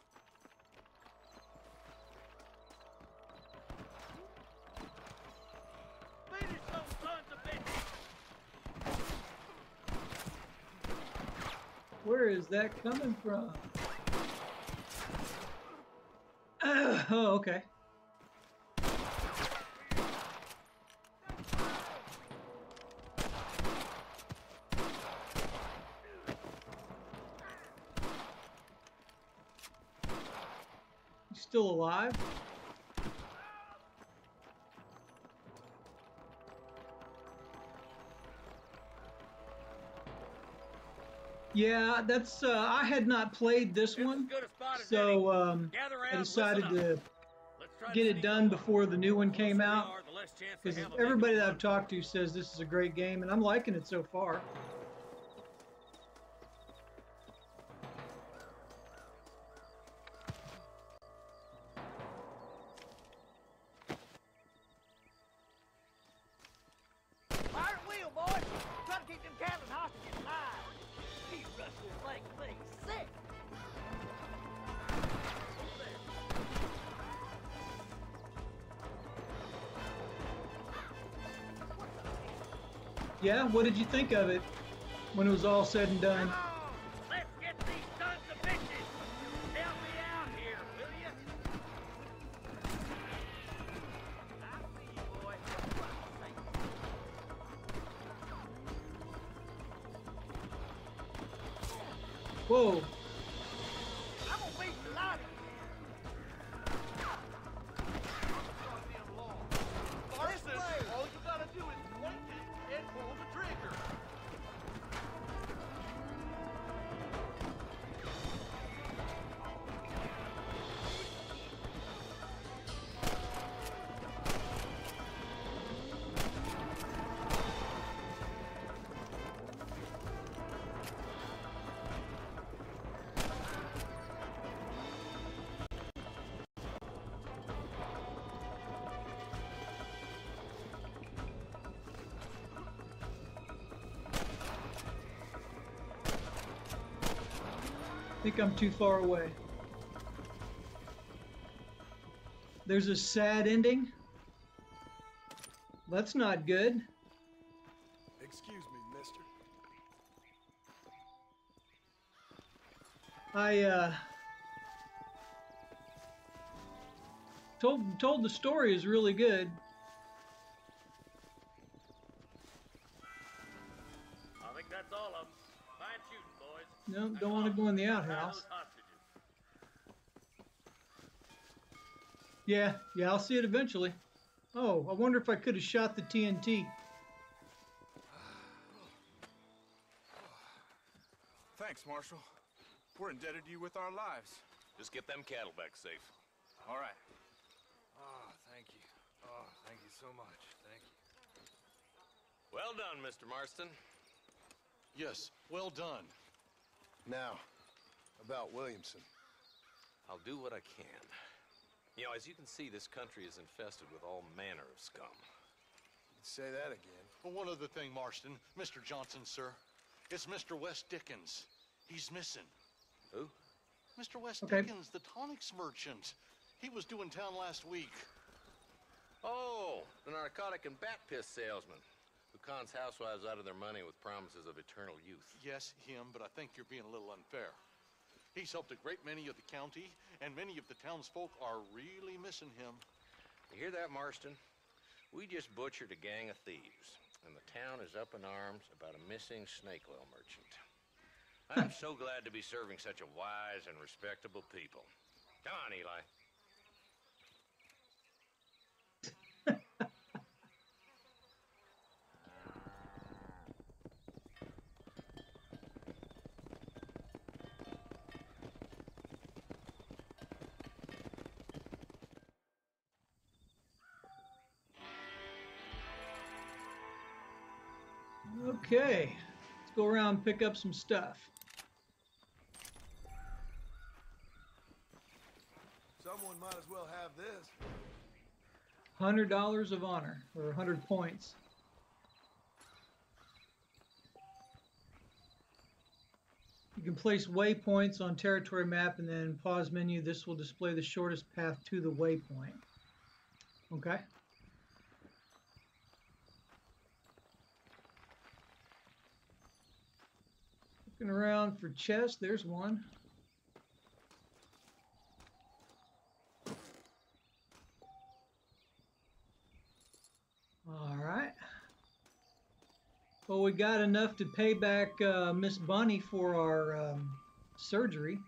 Finish those sons of bitches. Where is that coming from? Oh, okay. You still alive? Yeah, that's I had not played this one, so I decided to get it done before the new one came out, because everybody that I've talked to says this is a great game, and I'm liking it so far. Fire at will, boys. Try to keep them cattle and hostages alive. These rustlers make me sick. Yeah, what did you think of it when it was all said and done? Let's get these sons of bitches. Help me out here, will you? I see you, boy. Whoa. I'm gonna beat the lot of you. Listen, all you gotta do is point it and pull the trigger. I think I'm too far away. There's a sad ending. That's not good. Excuse me, mister. I told the story is really good. I think that's all of them. Fine shooting, boys. No, don't want to go in the outhouse. Yeah, I'll see it eventually. Oh, I wonder if I could have shot the TNT. Thanks, Marshal. We're indebted to you with our lives. Just get them cattle back safe. All right. Oh, thank you. Oh, thank you so much. Thank you. Well done, Mr. Marston. Yes, well done. Now, about Williamson. I'll do what I can. You know, as you can see, this country is infested with all manner of scum. Say that again. Well, one other thing, Marston. Mr. Johnson, sir. It's Mr. West Dickens. He's missing. Who? Mr. West Okay. Dickens, the tonics merchant. He was due in town last week. Oh, the narcotic and bat piss salesman who cons housewives out of their money with promises of eternal youth. Yes, him, but I think you're being a little unfair. He's helped a great many of the county, and many of the townsfolk are really missing him. You hear that, Marston? We just butchered a gang of thieves, and the town is up in arms about a missing snake oil merchant. I'm so glad to be serving such a wise and respectable people. Come on, Eli. Okay, let's go around and pick up some stuff. Someone might as well have this. $100 of honor, or 100 points. You can place waypoints on territory map and then pause menu. This will display the shortest path to the waypoint. Okay. Looking around for chests, there's one. All right. Well, we got enough to pay back Miss Bunny for our surgery.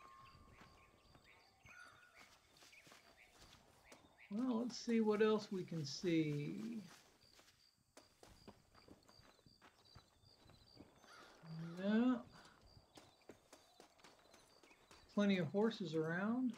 Well, let's see what else we can see. No. Plenty of horses around.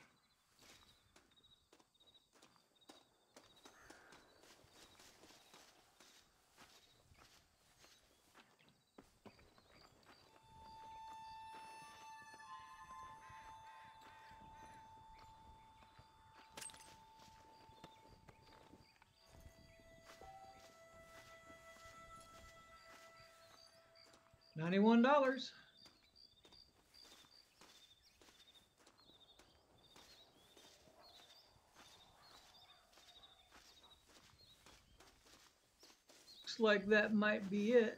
$91. Looks like that might be it.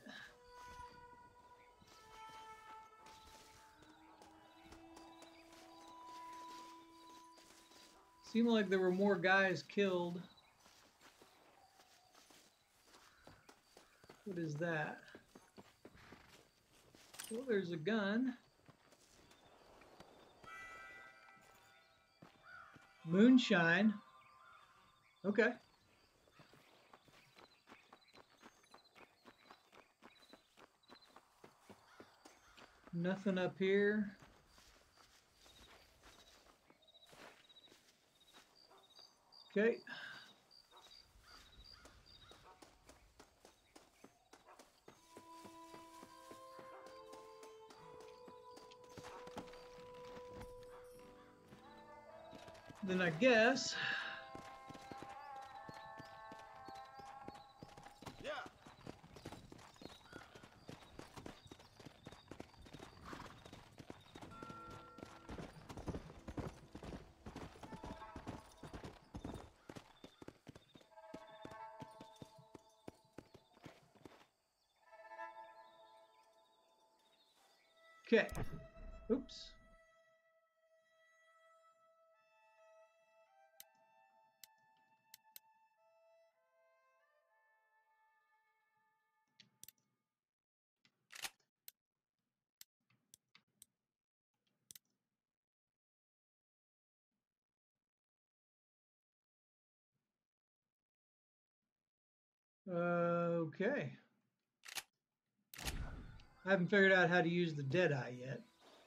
Seemed like there were more guys killed. What is that? Well, there's a gun. Moonshine. Okay. Nothing up here. Okay. Then I guess Yeah. okay. Oops. Okay. I haven't figured out how to use the Deadeye yet.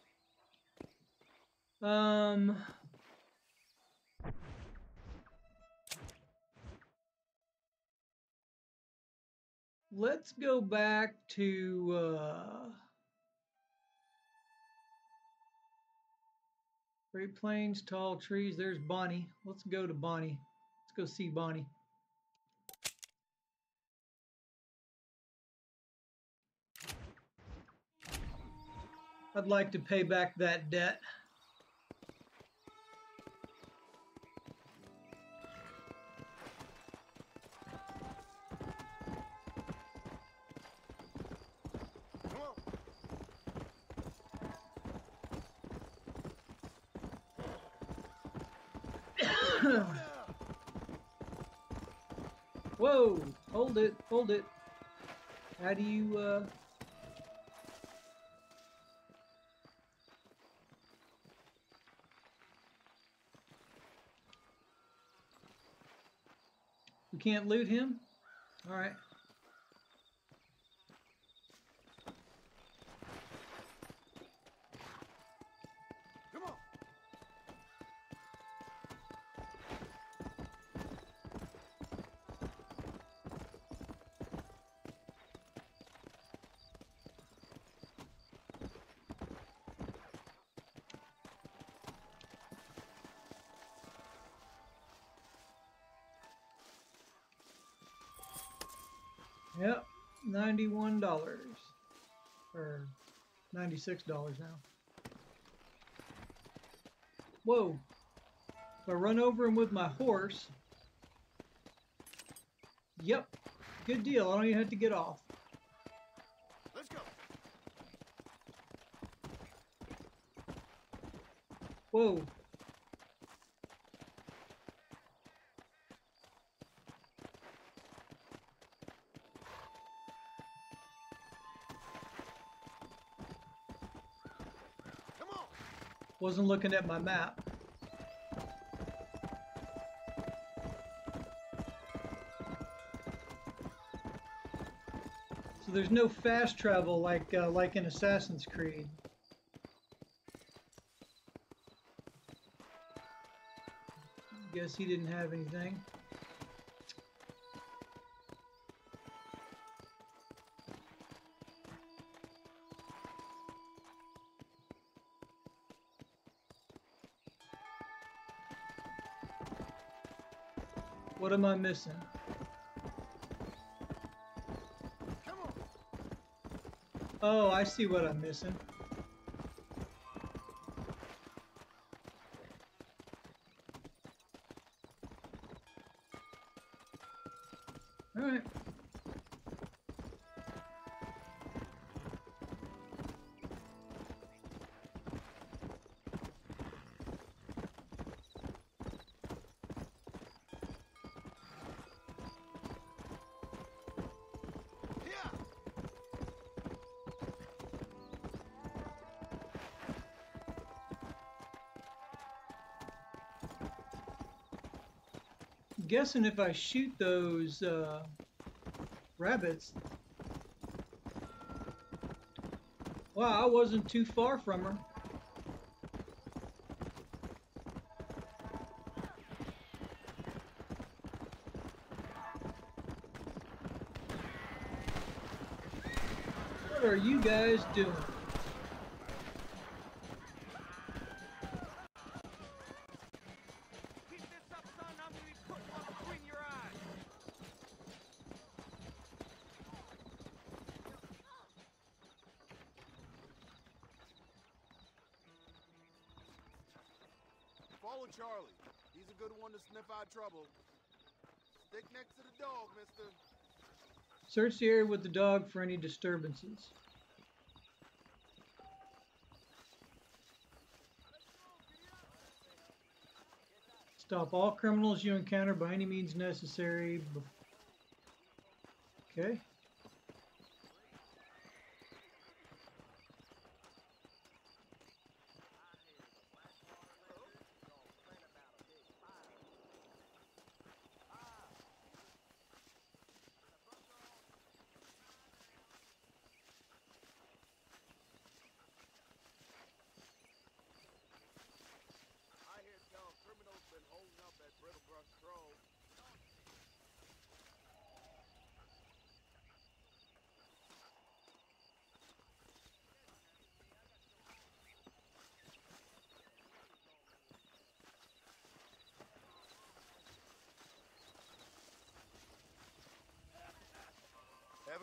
Let's go back to Great Plains, tall trees. There's Bonnie. Let's go to Bonnie. Let's go see Bonnie. I'd like to pay back that debt. Whoa, hold it, hold it. How do you, we can't loot him? All right. Come on. Yep, $91 or $96 now. Whoa, if I run over him with my horse, yep, good deal. I don't even have to get off. Let's go. Whoa. Wasn't looking at my map. So there's no fast travel like in Assassin's Creed. Guess he didn't have anything. What am I missing? Come on. Oh, I see what I'm missing. All right. Guessing if I shoot those rabbits. Wow, I wasn't too far from her. What are you guys doing? Follow Charlie. He's a good one to sniff out trouble. Stick next to the dog, mister. Search the area with the dog for any disturbances. Stop all criminals you encounter by any means necessary. Okay.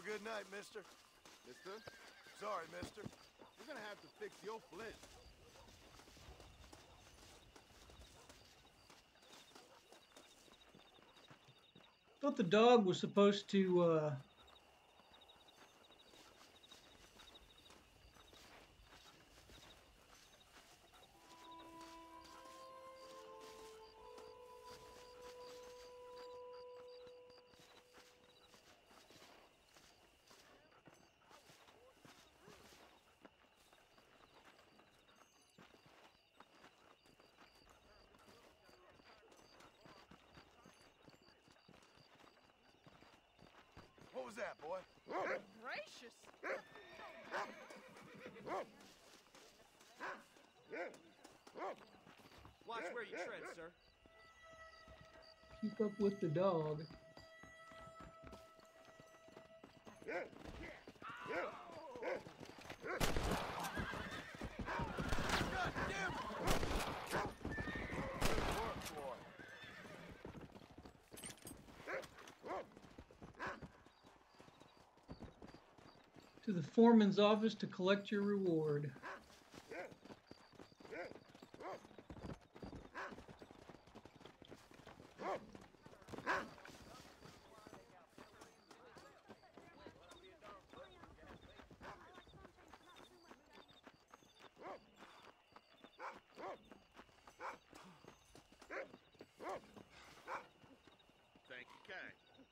a good night, mister. Mister? Sorry, mister. We're gonna have to fix your flint. Thought the dog was supposed to What was that, boy? Good gracious. Watch where you tread, sir. keep up with the dog. To the foreman's office to collect your reward. Thank you, kind.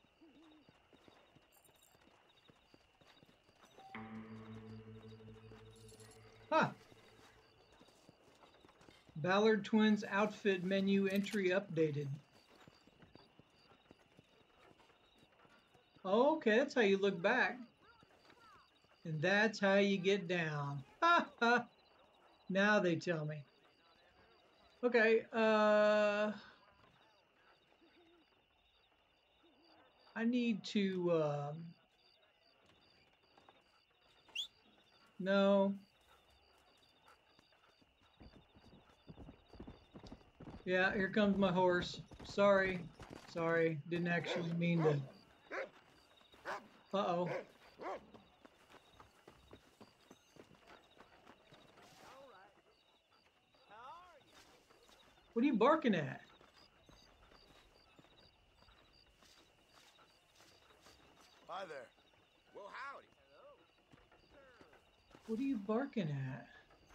Huh. Ballard Twins outfit menu entry updated. Oh, okay, that's how you look back. And that's how you get down. Ha ha. Now they tell me. Okay, I need to, no. Yeah, here comes my horse. Sorry. Sorry. Didn't actually mean to. Uh-oh. What are you barking at? Hi there. Well, howdy. What are you barking at?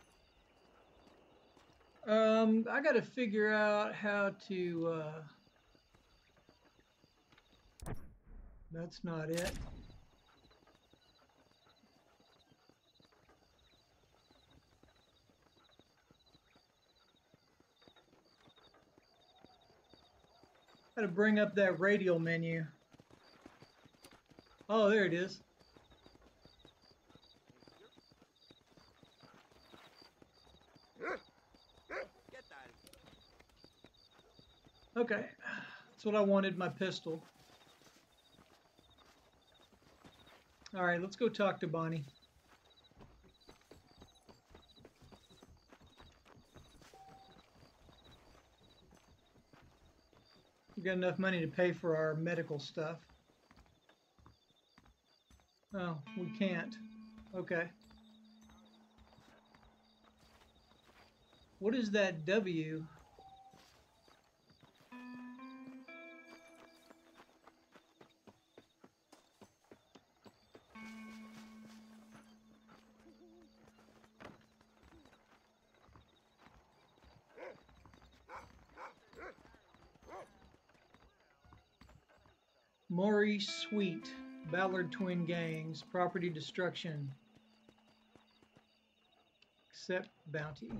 I gotta figure out how to, that's not it. Gotta bring up that radial menu. Oh, there it is. Okay, that's what I wanted, my pistol. All right, let's go talk to Bonnie. We got enough money to pay for our medical stuff. Oh, we can't. Okay. What is that W? Maurice Sweet, Ballard Twin Gangs, property destruction. Accept bounty.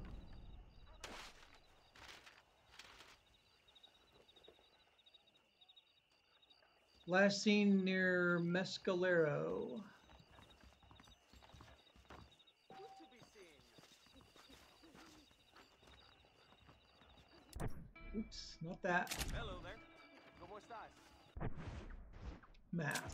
Last seen near Mescalero. Oops, not that. Hello there. ¿Cómo estás? Map.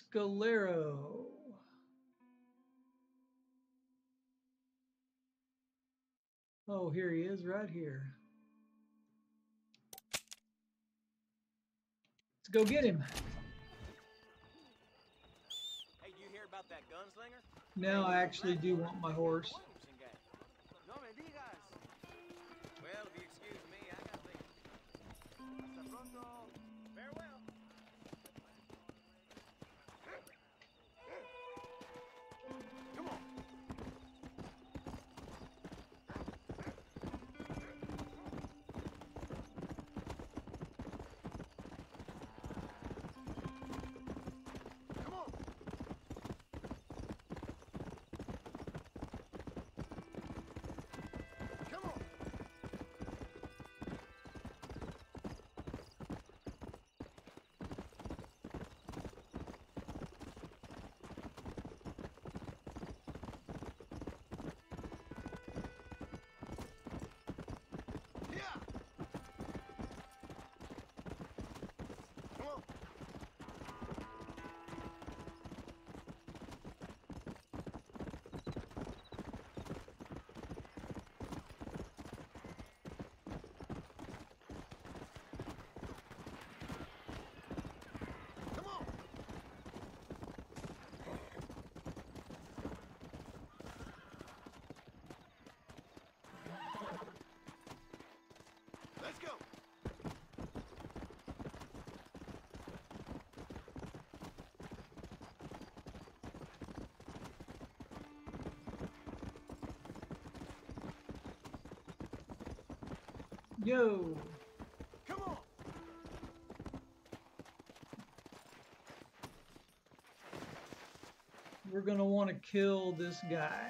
Mescalero. Oh, here he is right here. Let's go get him. Hey, you hear about that gunslinger? Now I actually do want my horse. No me digas. Well, if you excuse me, I got to leave. Hasta pronto. Farewell. Come on. Let's go. Yo. Come on. We're gonna want to kill this guy.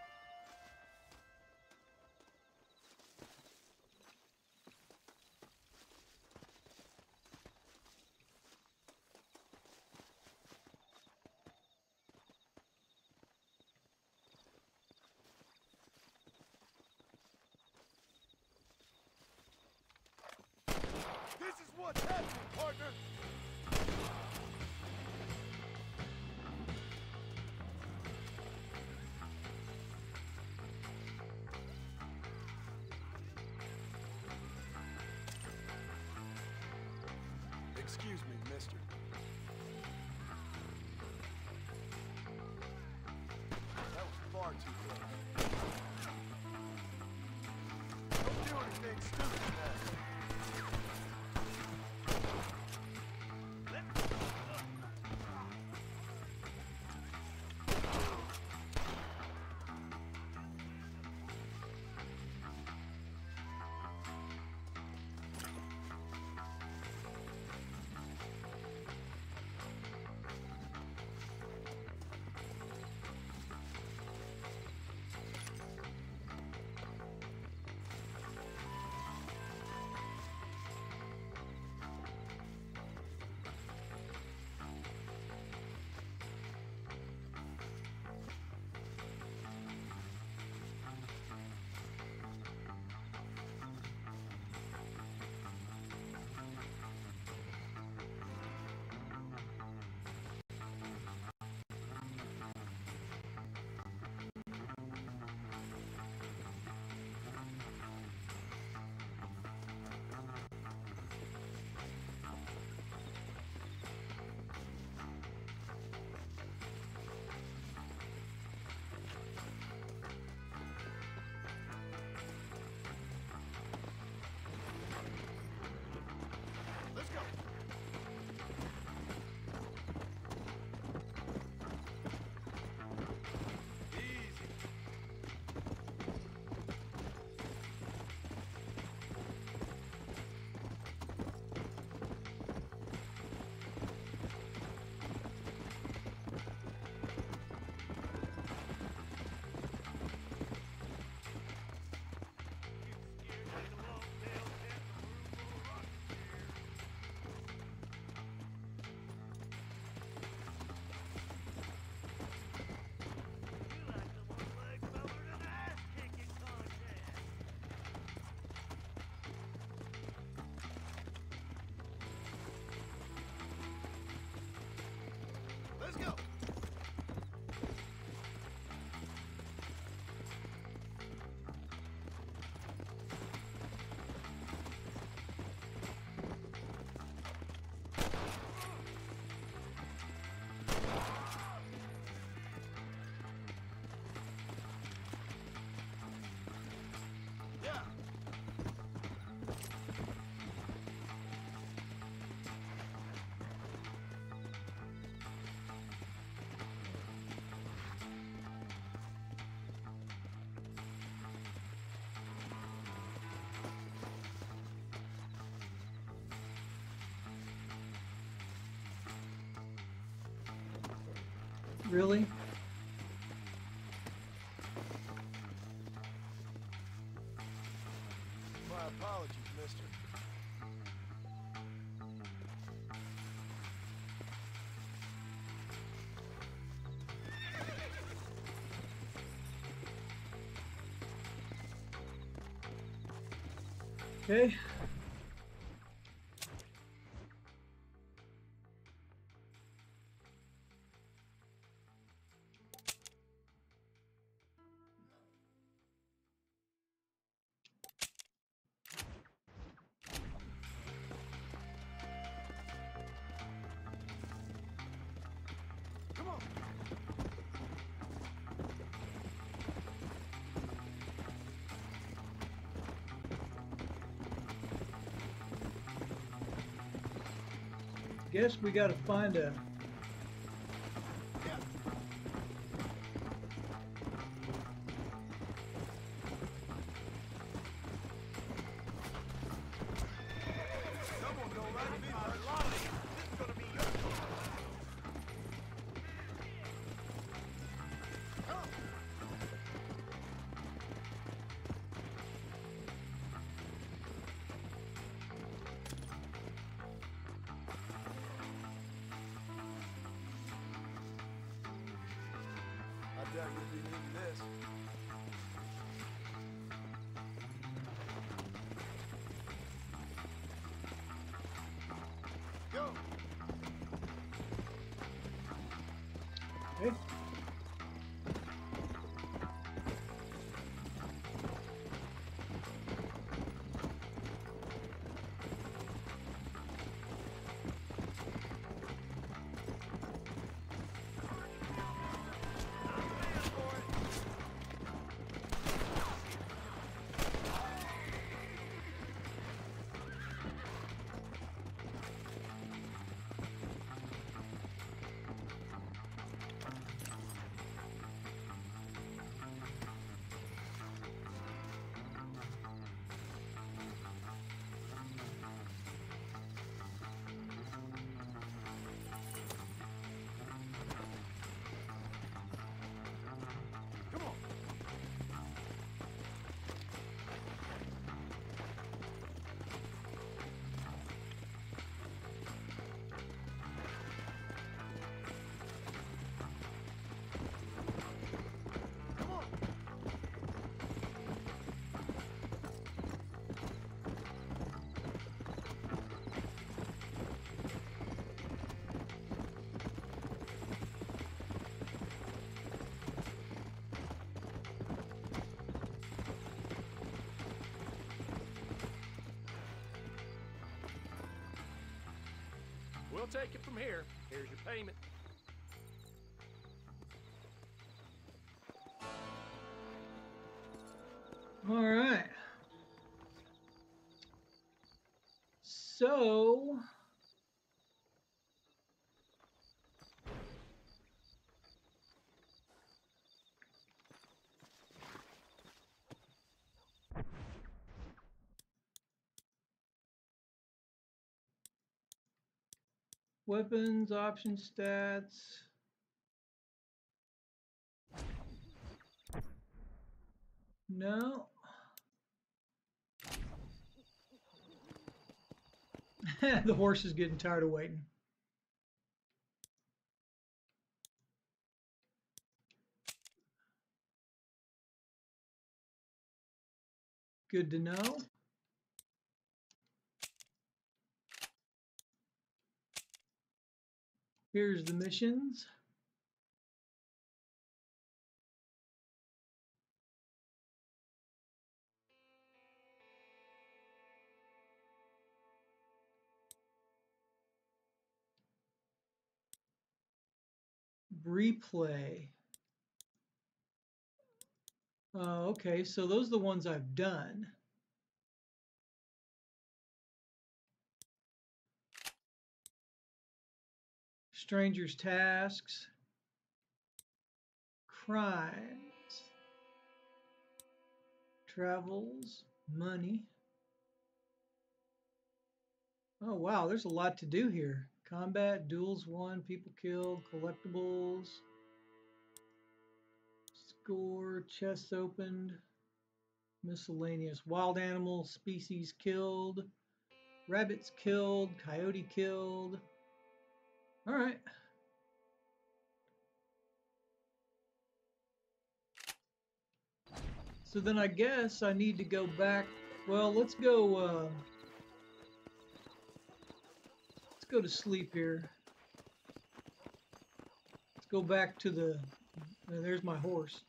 This is what's happening, partner. Excuse me, mister. That was far too close. Don't do anything stupid now. Really? My apologies, mister. Okay. Come on. Guess we got to find a. Someone go right me my lolly. This is gonna be your turn. Come. I doubt you'll be needing this. Go. Okay. Come on. Come on. We'll take it from here. Here's your payment. All right. So. Weapons, option stats. No. The horse is getting tired of waiting. Good to know. Here's the missions. Replay. Okay, so those are the ones I've done. Stranger's tasks. Crimes. Travels. Money. Oh wow, there's a lot to do here. Combat, duels won, people killed, collectibles. Score, chests opened, miscellaneous. Wild animal species killed, rabbits killed, coyote killed. All right. So then I guess I need to go back. Well, let's go to sleep here. Let's go back to the, there's my horse.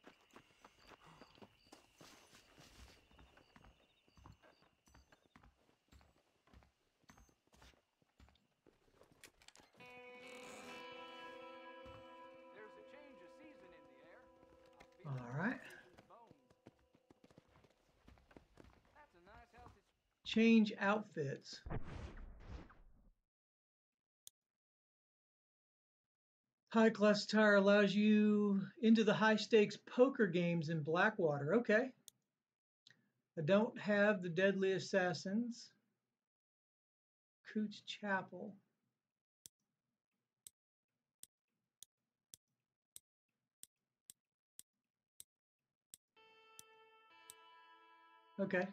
There's a change of season in the air. All right. That's a nice healthy. Change outfits. High class attire allows you into the high stakes poker games in Blackwater. Okay. I don't have the Deadly Assassins. Cooch Chapel. Okay.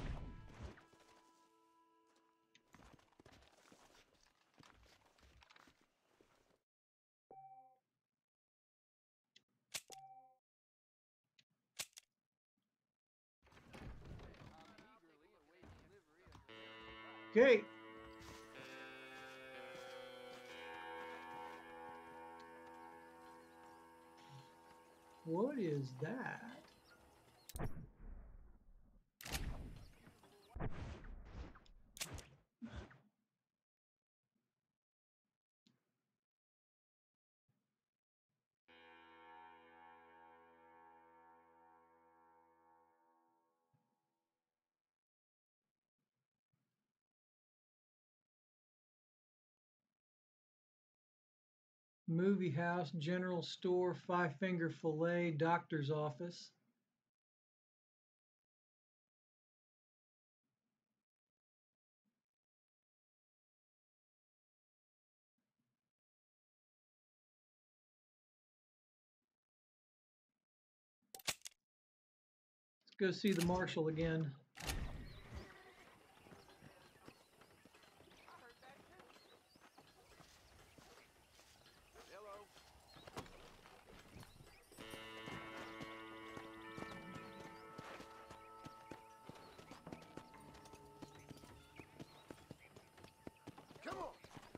Okay. What is that? Movie house, general store, Five Finger Fillet, doctor's office. Let's go see the marshal again. Come on.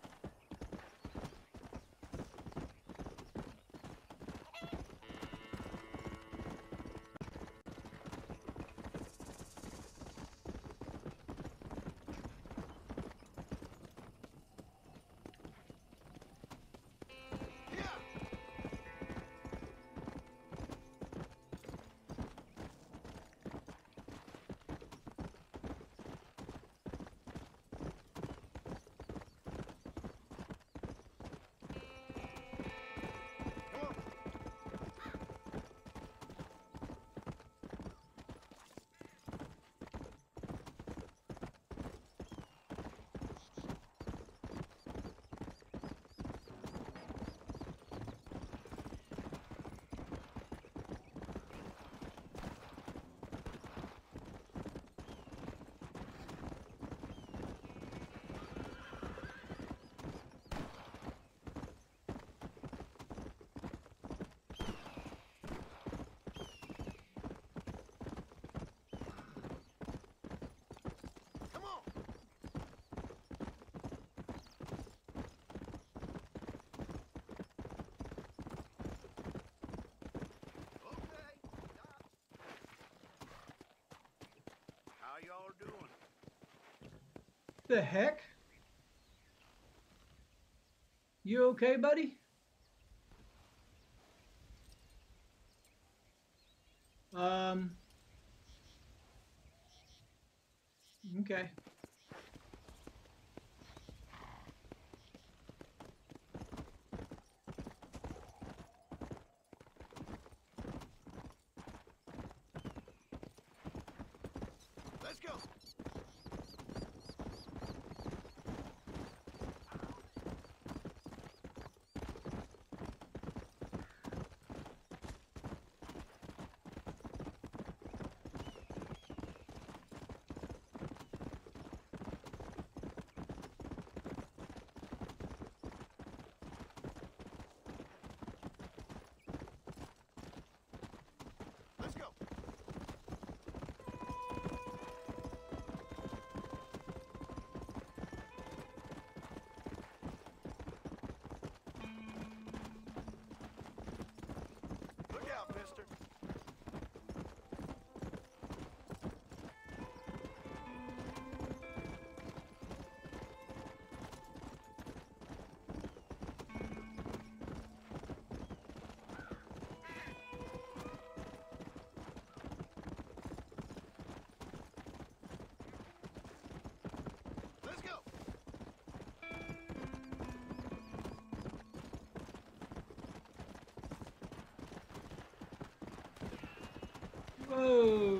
Y'all doing? The heck? You okay, buddy? Okay. Let's go. Whoa!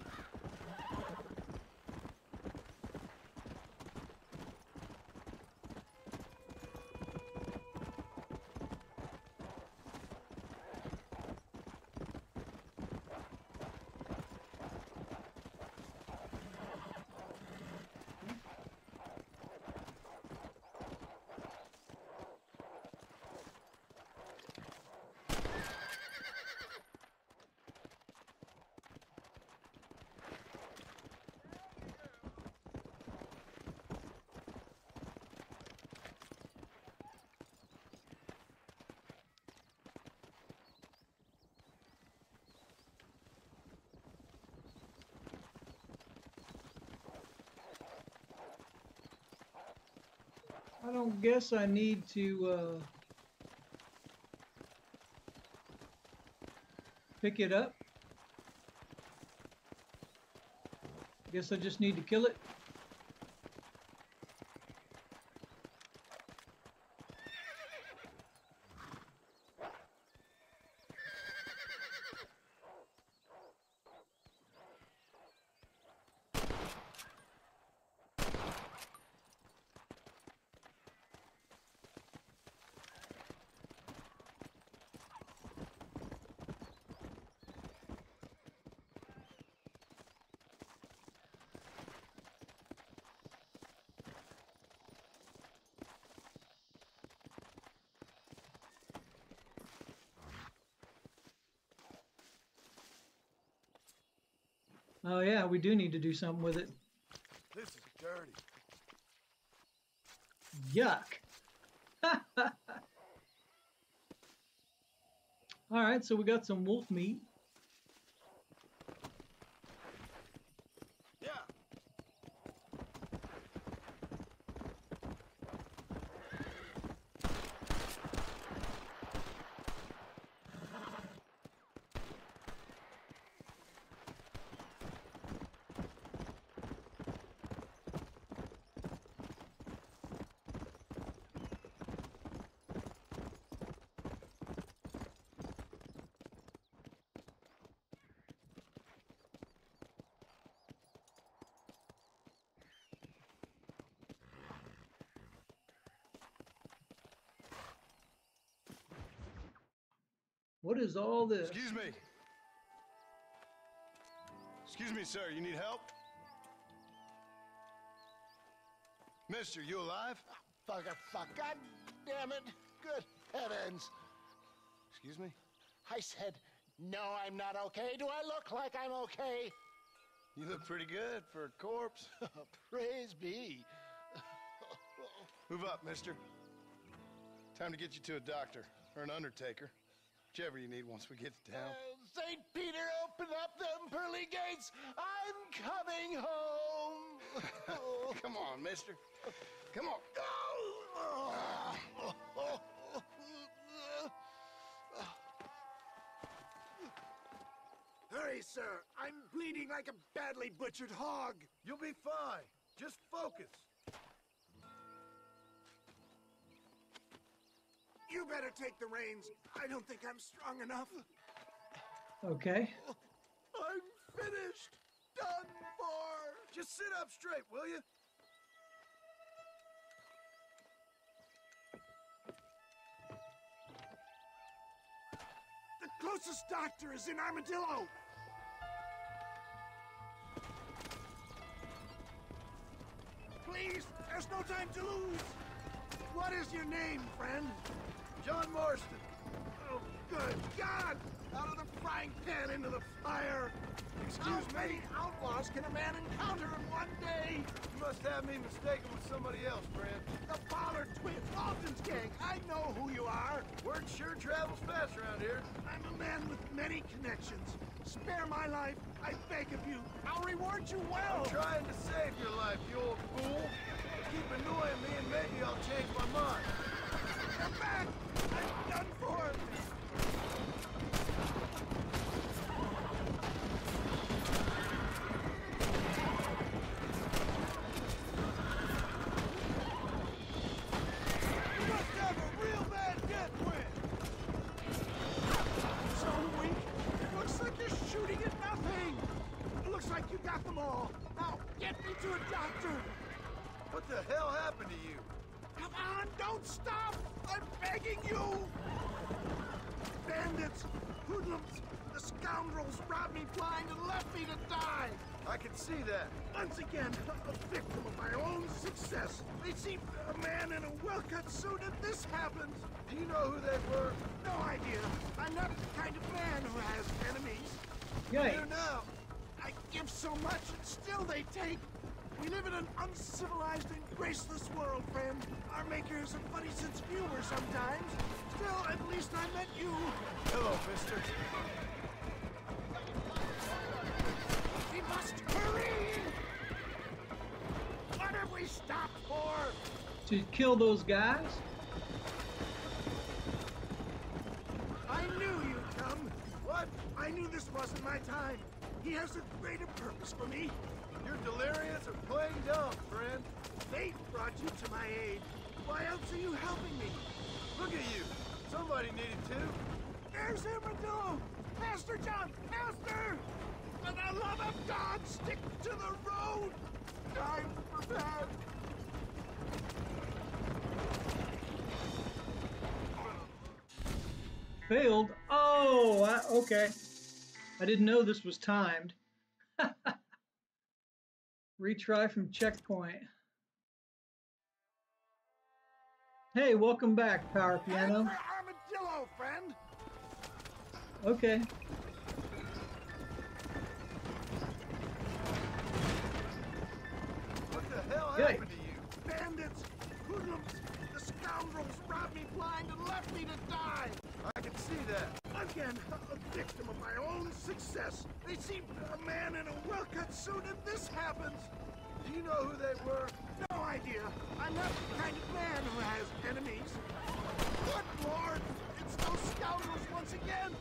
I don't guess I need to pick it up. Guess I just need to kill it. Oh yeah, we do need to do something with it. This is dirty. Yuck. All right, so we got some wolf meat. Yeah. What is all this? Excuse me. Excuse me, sir. You need help? Mister, you alive? Fuck. God damn it. Good heavens. Excuse me? I said, no, I'm not okay. Do I look like I'm okay? You look pretty good for a corpse. Praise be. Move up, mister. Time to get you to a doctor or an undertaker. Whichever you need once we get to town. St. Peter, open up them pearly gates. I'm coming home. Come on, mister. Come on. Hurry, sir. I'm bleeding like a badly butchered hog. You'll be fine. Just focus. You better take the reins. I don't think I'm strong enough. Okay. I'm finished. Done for. Just sit up straight, will you? The closest doctor is in Armadillo. Please, there's no time to lose. What is your name, friend? John Marston. Oh, good God! Out of the frying pan into the fire. Excuse me? How many outlaws can a man encounter in one day? You must have me mistaken with somebody else, friend. The Pollard twins, Walton's gang. I know who you are. Word sure travels fast around here. I'm a man with many connections. Spare my life, I beg of you. I'll reward you well. I'm trying to save your life, you old fool. Keep annoying me and maybe I'll change my mind. Come back! I'm done for! You must have a real bad death wind! So weak, it looks like you're shooting at nothing! the hell happened to you? Come on, don't stop! I'm begging you! Bandits, hoodlums, the scoundrels robbed me blind and left me to die! I can see that. Once again, a victim of my own success. They see a man in a well-cut suit and this happens. Do you know who they were? No idea. I'm not the kind of man who has enemies. Yikes. You know, I give so much and still they take. We live in an uncivilized and graceless world, friend. Our makers have funny sense of humor sometimes. Still, at least I met you. Hello, mister. We must hurry! What have we stopped for? To kill those guys? I knew you'd come. What? I knew this wasn't my time. He has a greater purpose for me. You're delirious or playing dumb, friend. Fate brought you to my aid. Why else are you helping me? Look at you. Somebody needed to. There's Armadillo! Master John! Master! For the love of God, stick to the road! I'm prepared. Failed? Oh, okay. I didn't know this was timed. Retry from checkpoint. Hey, welcome back, Power Piano. For Armadillo, friend! Okay. What the hell happened to you? Bandits, hoodlums, the scoundrels robbed me blind and left me to die. I can see that. Again, a victim of my own success. They see a man in a well-cut suit and this happens. Do you know who they were? No idea. I'm not the kind of man who has enemies. Good Lord! It's those scoundrels once again!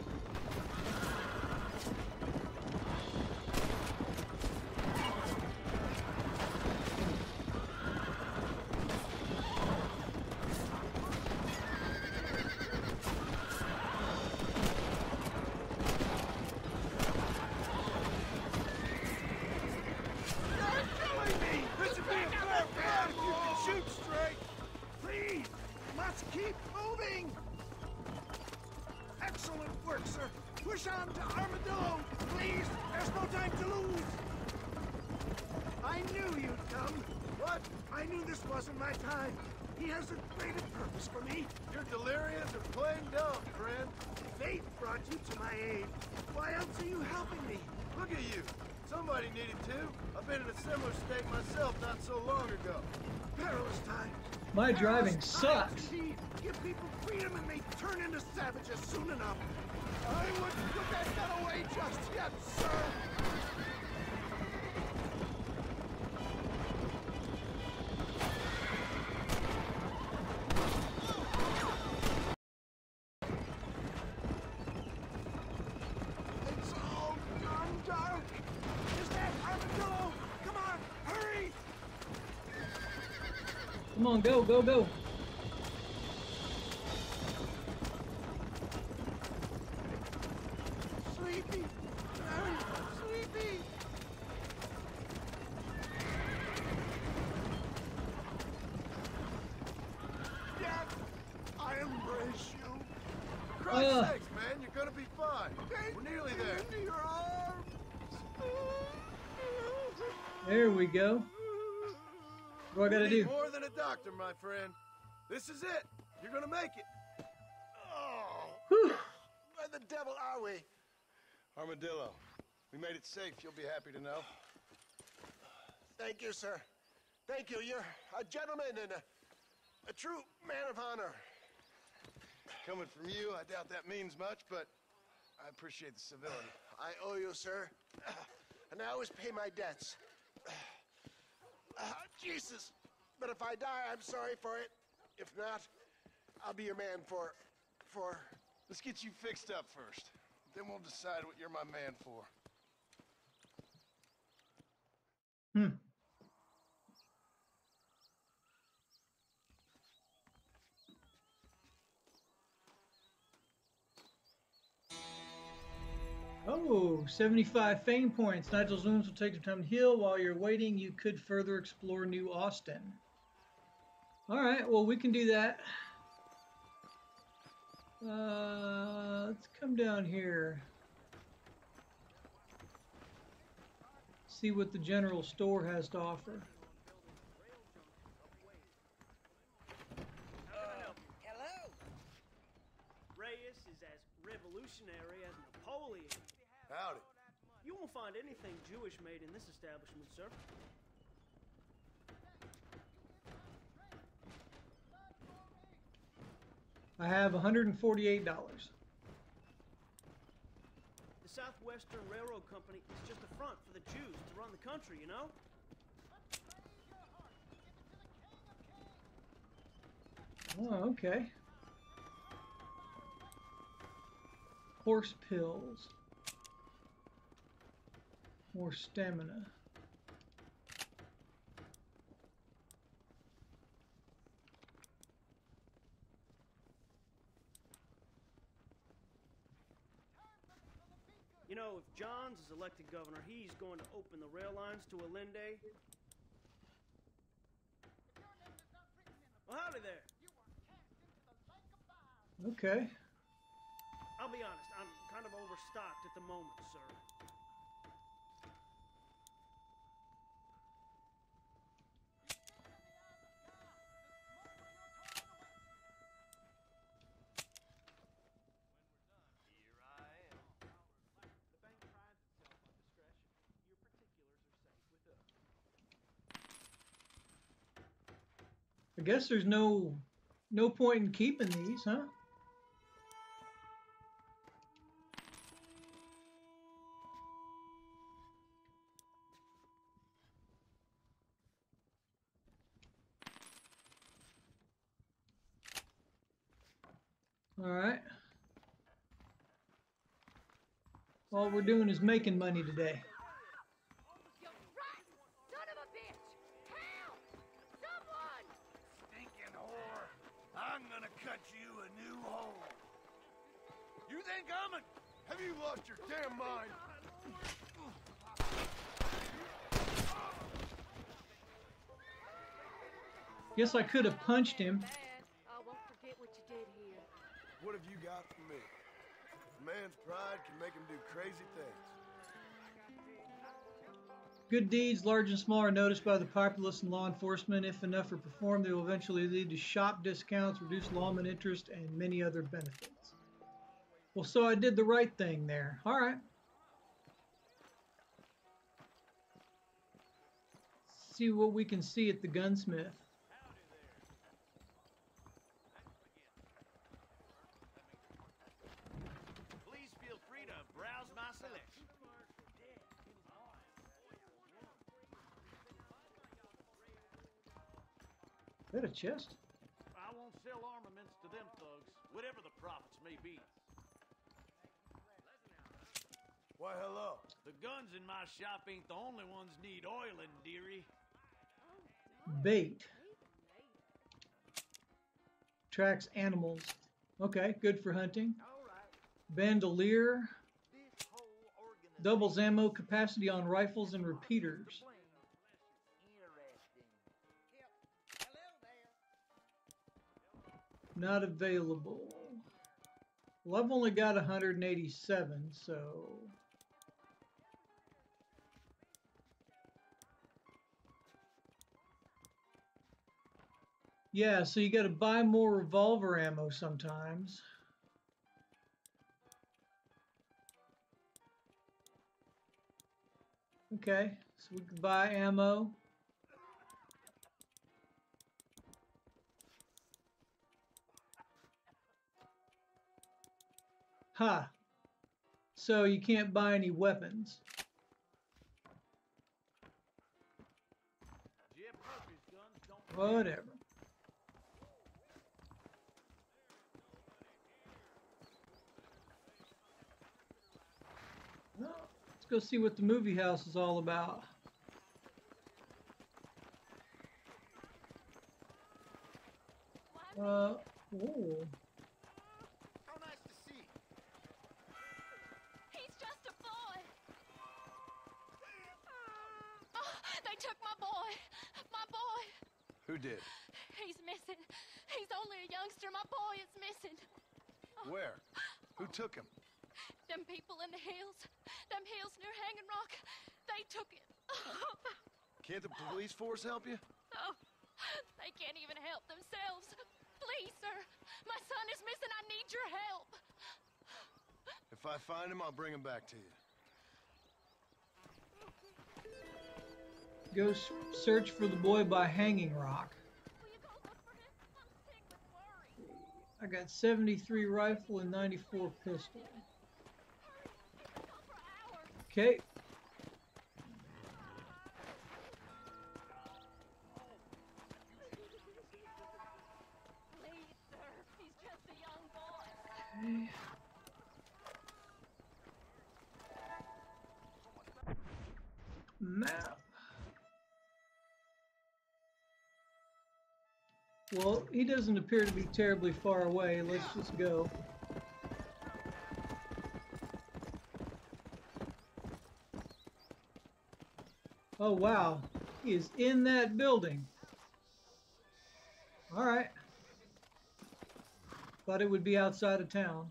Keep moving! Excellent work, sir. Push on to Armadillo, please. There's no time to lose. I knew you'd come. What? I knew this wasn't my time. He has a greater purpose for me. You're delirious or playing dumb, friend. Fate brought you to my aid. Why else are you helping me? Look at you. Somebody needed to. I've been in a similar state myself not so long ago. Perilous times. My driving sucks. Give people freedom and they turn into savages soon enough. I wouldn't put that gun away just yet, sir. It's all gone dark. Is that Armadillo? Come on, hurry! Come on, go, go, go. Sleepy, very sleepy. Dad, I embrace you. Christ's sakes, man, you're gonna be fine. We're nearly there. Into your arms. There we go. What do I gotta You need do? more than a doctor, my friend. This is it. You're gonna make it. Oh, where the devil are we? Armadillo. We made it safe. You'll be happy to know. Thank you, sir. Thank you. You're a gentleman and a true man of honor. Coming from you, I doubt that means much, but I appreciate the civility. I owe you, sir. And I always pay my debts. Jesus. But if I die, I'm sorry for it. If not, I'll be your man for... Let's get you fixed up first. Then we'll decide what you're my man for. Oh, 75 fame points. Nigel's wounds will take some time to heal. While you're waiting, you could further explore New Austin. Alright, well, we can do that. Let's come down here. See what the general store has to offer. Hello. Reyes is as revolutionary as Napoleon. Howdy. You won't find anything Jewish made in this establishment, sir. I have $148. The Southwestern Railroad Company is just a front for the Jews to run the country, you know? Oh, okay. Horse pills. More stamina. You know, if Johns is elected governor, he's going to open the rail lines to Allende. Well, howdy there. Okay. I'll be honest, I'm kind of overstocked at the moment, sir. I guess there's no point in keeping these, huh? All right. All we're doing is making money today. Son of a bitch! Help! Someone! Stinking whore! I'm gonna cut you a new hole. You think I'm a... Have you lost your damn mind? Guess I could have punched him. I won't forget what you did here. What have you got for me? A man's pride can make him do crazy things. Good deeds, large and small, are noticed by the populace and law enforcement. If enough are performed, they will eventually lead to shop discounts, reduced lawman interest, and many other benefits. Well, so I did the right thing there. All right. See what we can see at the gunsmith. Please feel free to browse my selection. Is that a chest? I won't sell armaments to them thugs, whatever the profits may be. Why, hello. The guns in my shop ain't the only ones need oiling, dearie. Bait. Tracks animals. Okay, good for hunting. Bandolier. Doubles ammo capacity on rifles and repeaters. Not available. Well, I've only got 187, so... Yeah, so you got to buy more revolver ammo sometimes. Okay, so we can buy ammo. Ha! So you can't buy any weapons. Whatever. Well, let's go see what the movie house is all about. Oh. He's just a Who did? He's missing. He's only a youngster. My boy is missing. Where? Who took him? Them people in the hills. Them hills near Hanging Rock. They took him. Can't the police force help you? Oh, they can't even help themselves. Please, sir. My son is missing. I need your help. If I find him, I'll bring him back to you. Go search for the boy by Hanging Rock. I got 73 rifle and 94 pistol. Okay. Please, sir. He's just a young boy. Okay. Map. Well, he doesn't appear to be terribly far away. Let's just go. Oh, wow. He is in that building. All right. Thought it would be outside of town.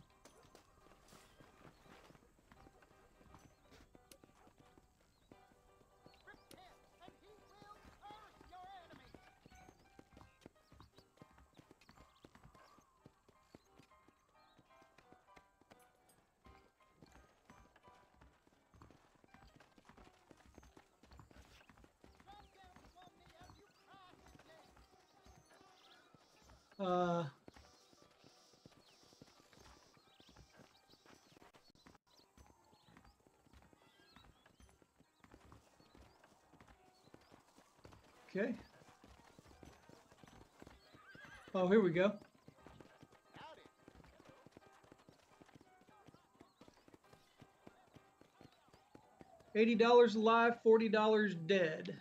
Okay. Oh, here we go. $80 alive, $40 dead.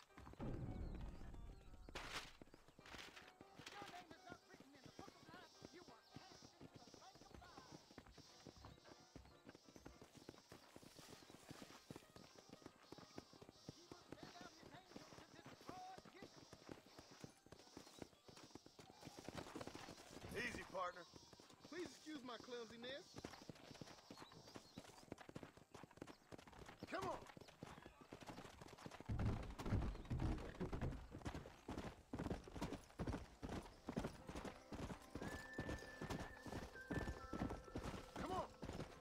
Easy, partner. Please excuse my clumsiness. Come on. Come on.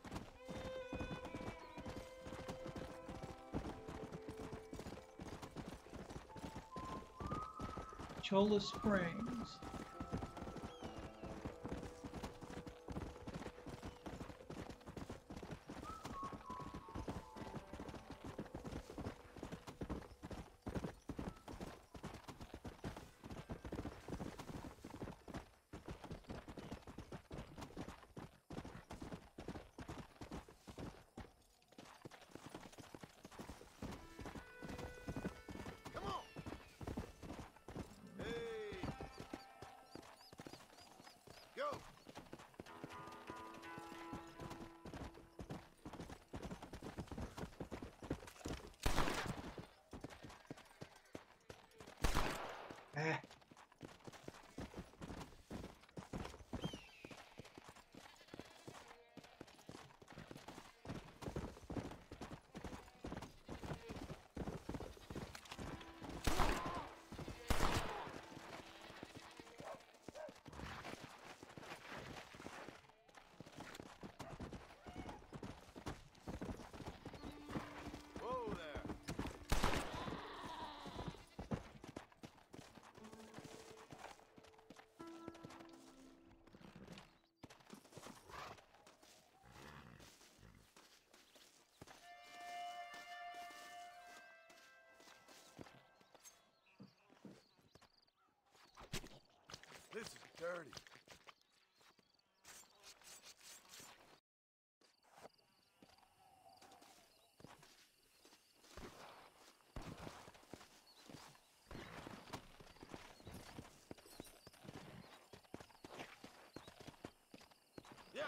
Cholla Springs. Come on. Hey. Go. Ah. Whoa there. This is dirty. Yeah.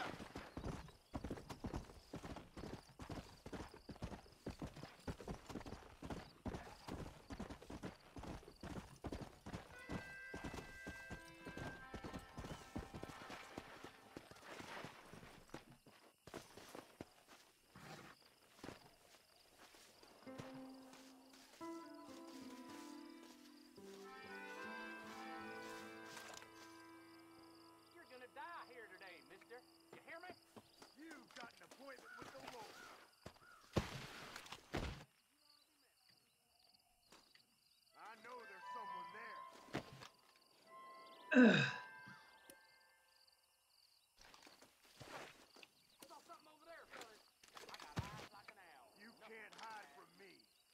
You can't hide from me.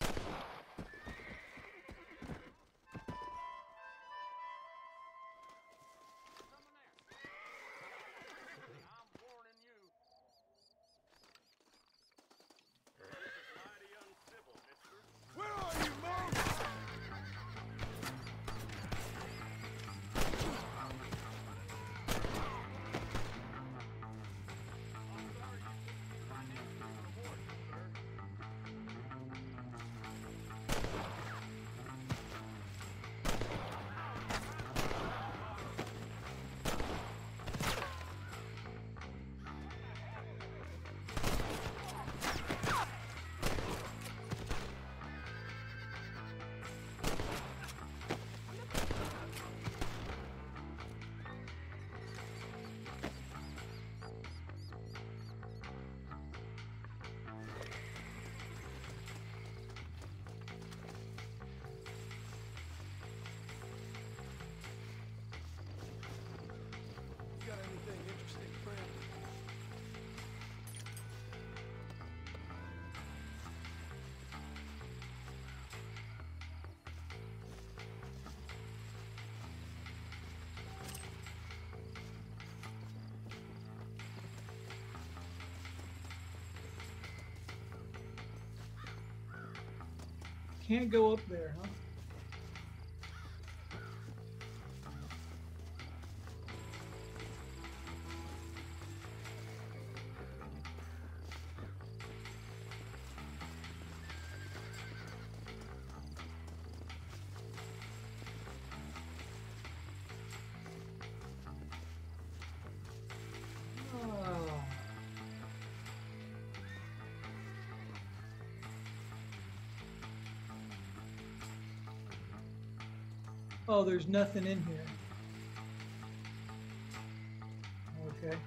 I'm warning you. This is mighty uncivil, mister. Where are you, Monk? You got anything interesting, friend? Can't go up there, huh? Oh. Oh, there's nothing in here. Okay.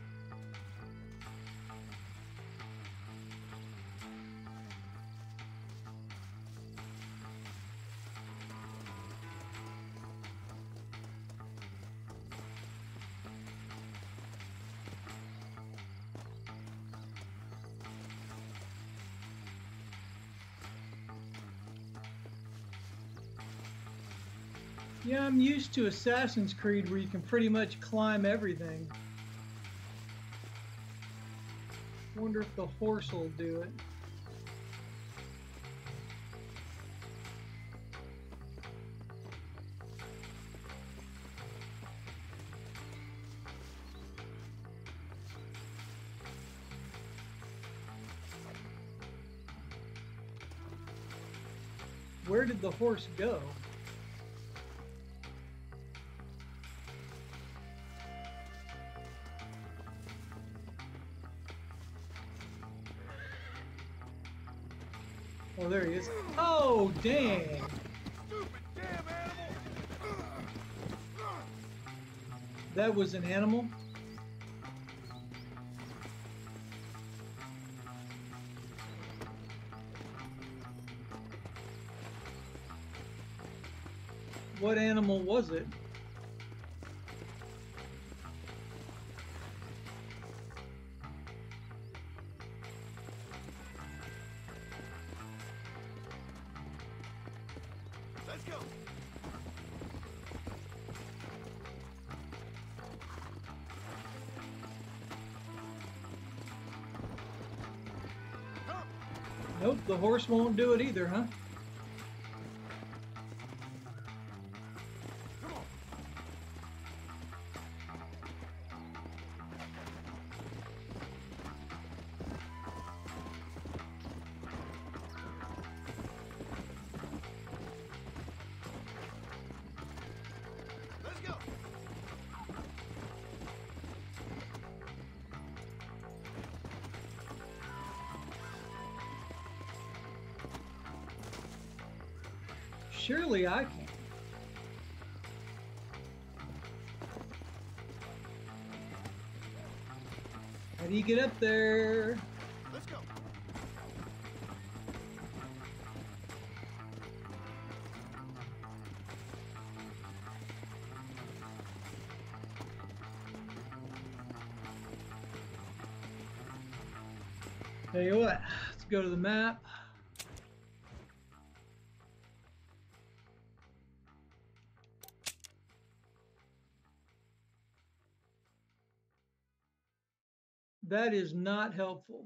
Yeah, I'm used to Assassin's Creed where you can pretty much climb everything. Wonder if the horse will do it. Where did the horse go? Oh, there he is. Oh, dang. That was an animal? What animal was it? Let's go. Nope, the horse won't do it either, huh? Let's go. Surely I can. How do you get up there? Let's go. Tell you what, let's go to the map. That is not helpful.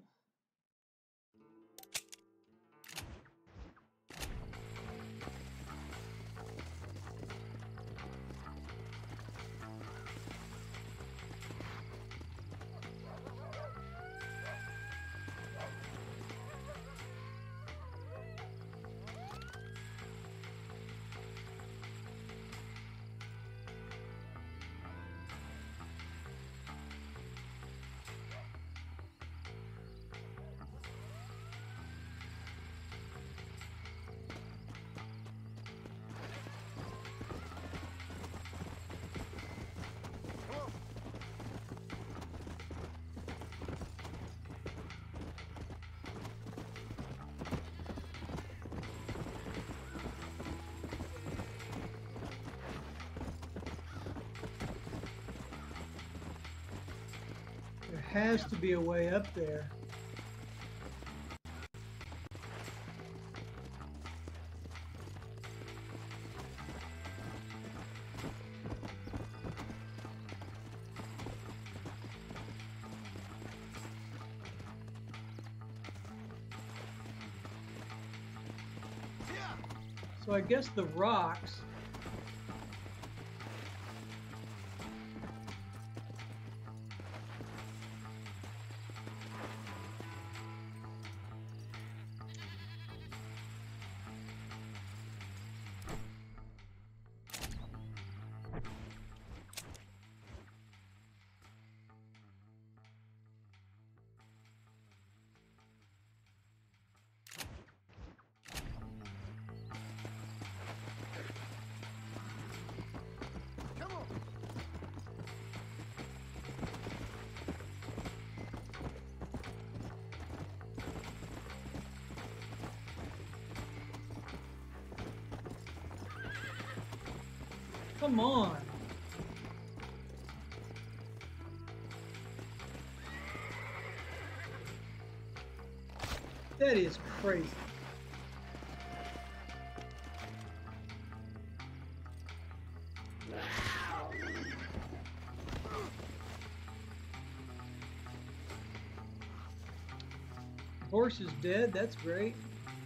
There has to be a way up there. So I guess the rocks. Come on. That is crazy. Horse is dead. That's great.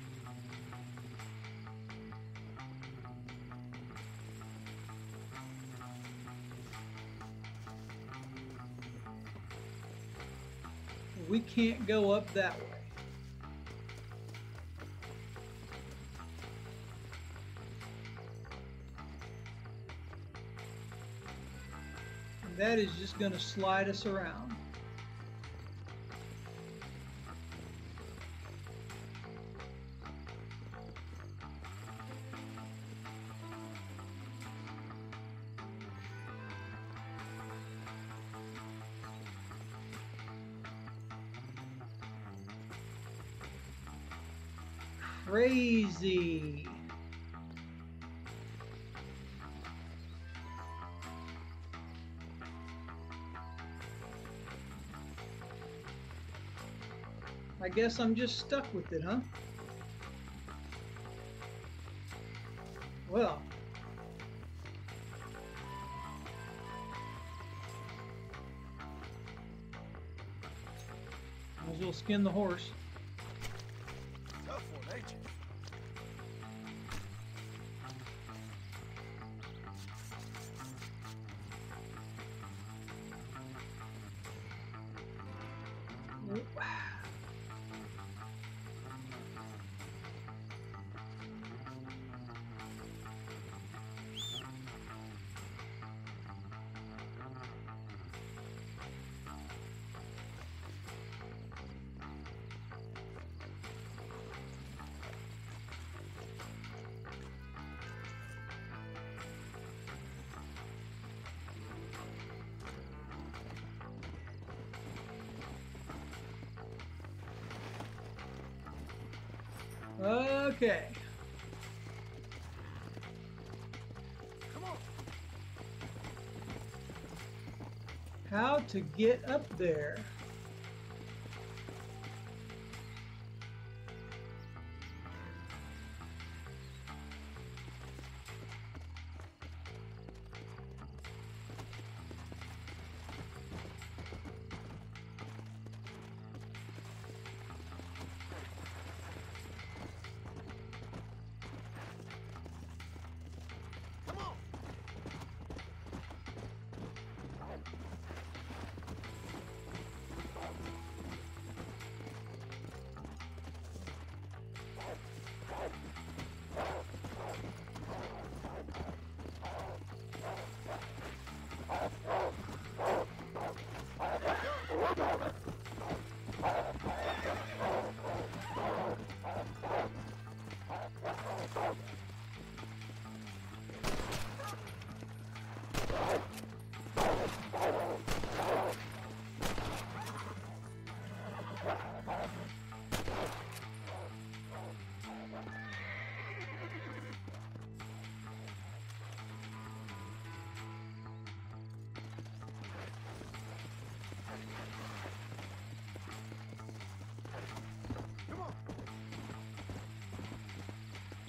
We can't go up that way. And that is just going to slide us around. Crazy. I guess I'm just stuck with it, huh? Well. Might as well skin the horse. Tough one, ain't you? Okay. Come on. How to get up there?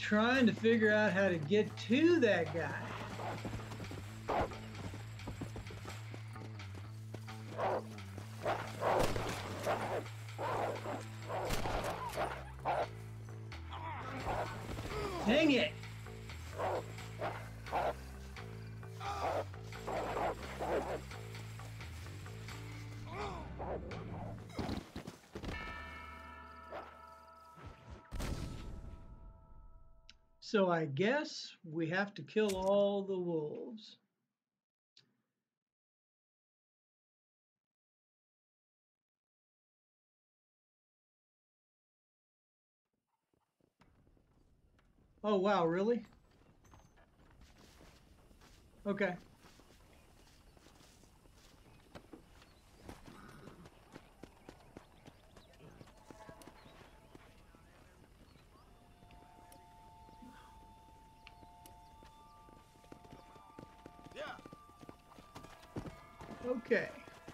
trying to figure out how to get to that guy. Dang it! So I guess we have to kill all the wolves. Oh, wow, really? Okay. Okay.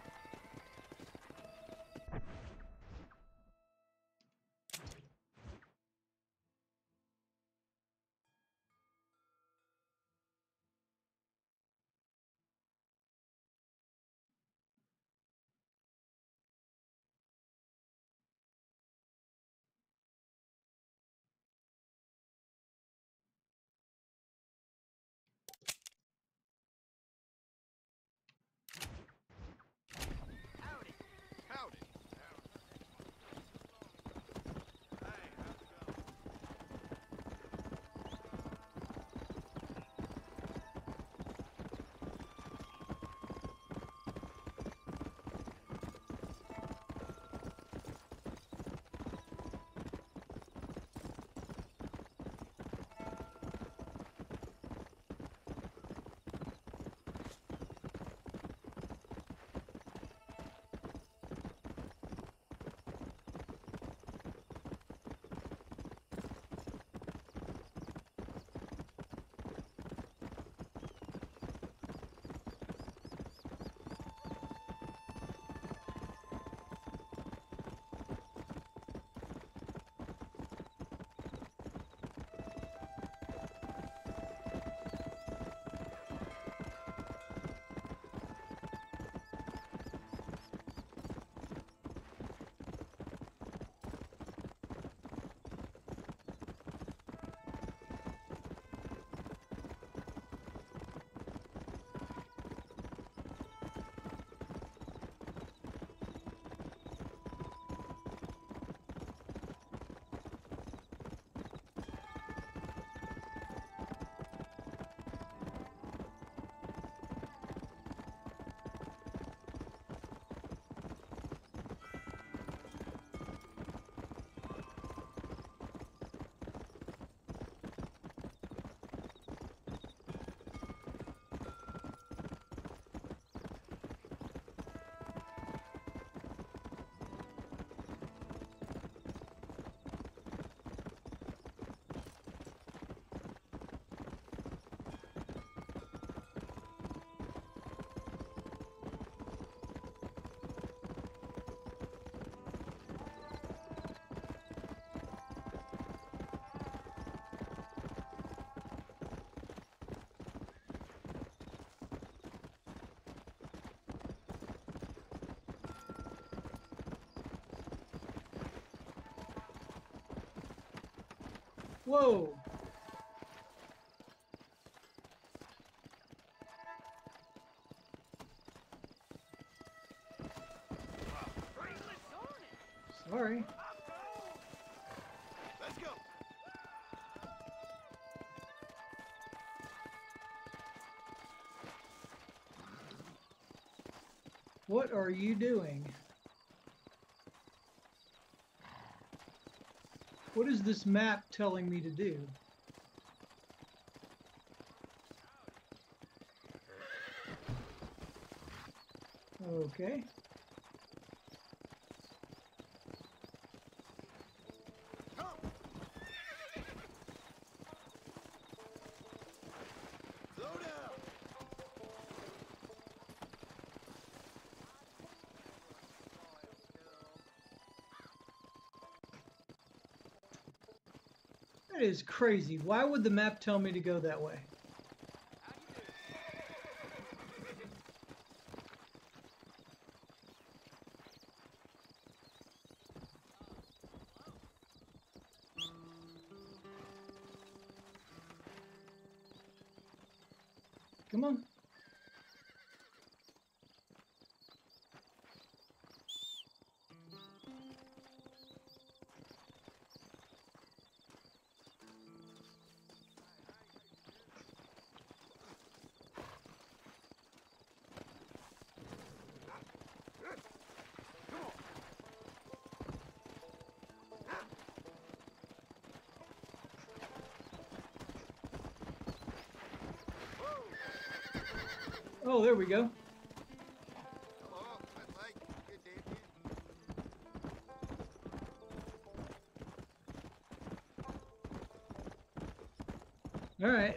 Whoa. Sorry. Let's go. What are you doing? What is this map telling me to do? Okay. Slow down. That is crazy. Why would the map tell me to go that way? Come on. Oh, there we go. All right.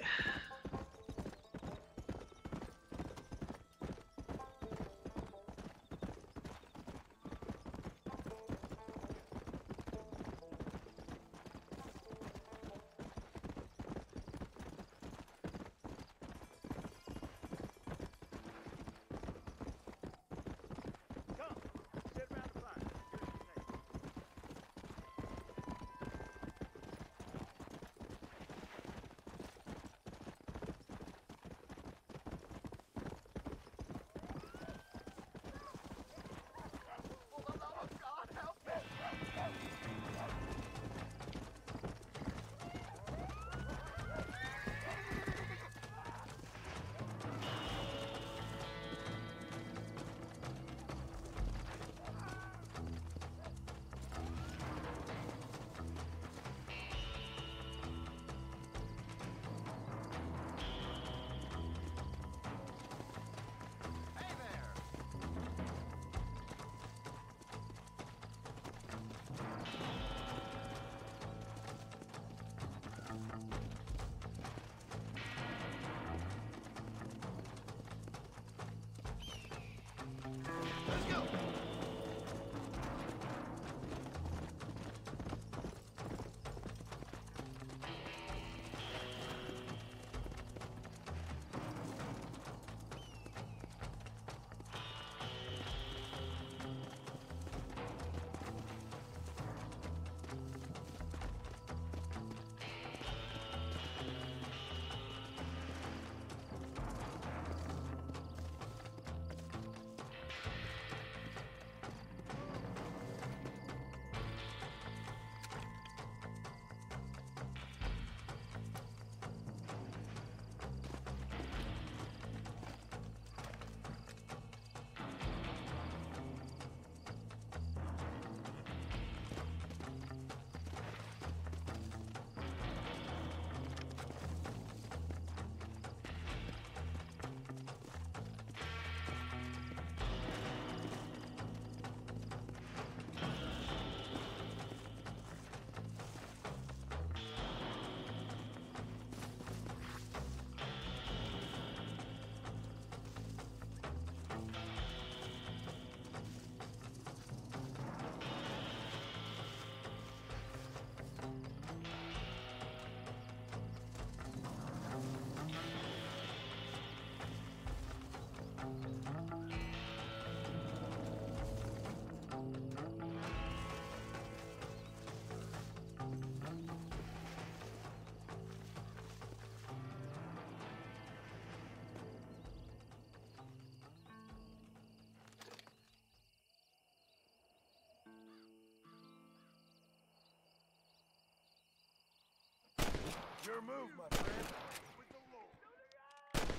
Your move, my friend. With the Lord.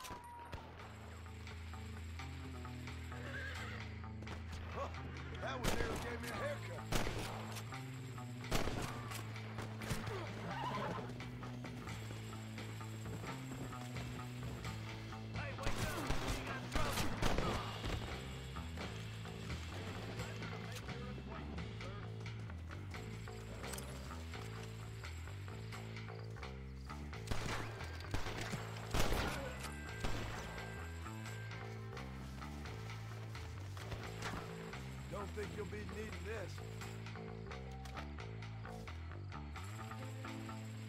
Huh, that one nearly gave me a haircut. Don't think you'll be needing this.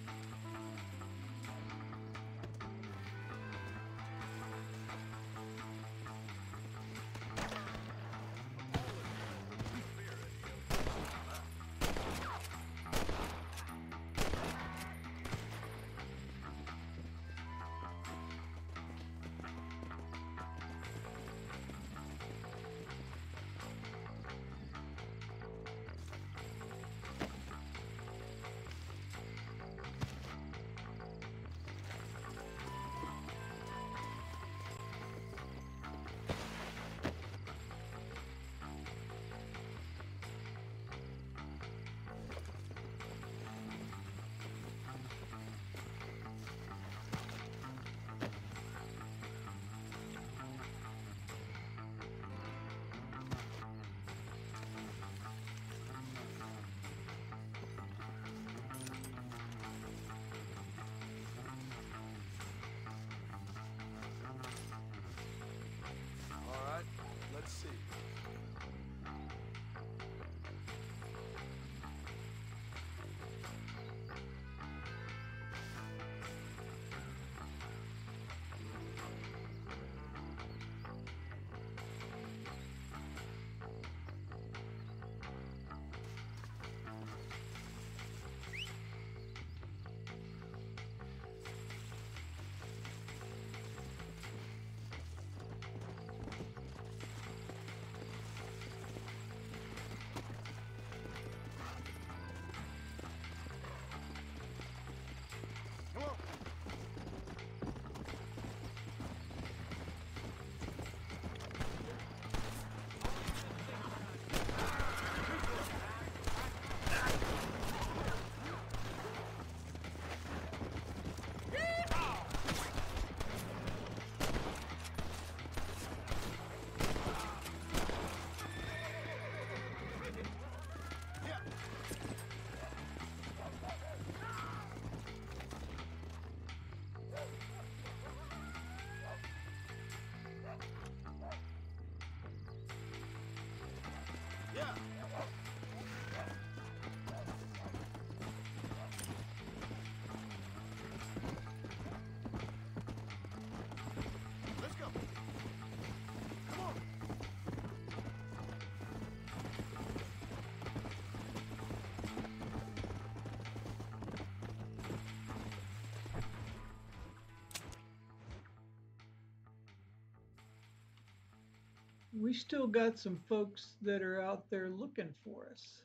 we still got some folks that are out there looking for us.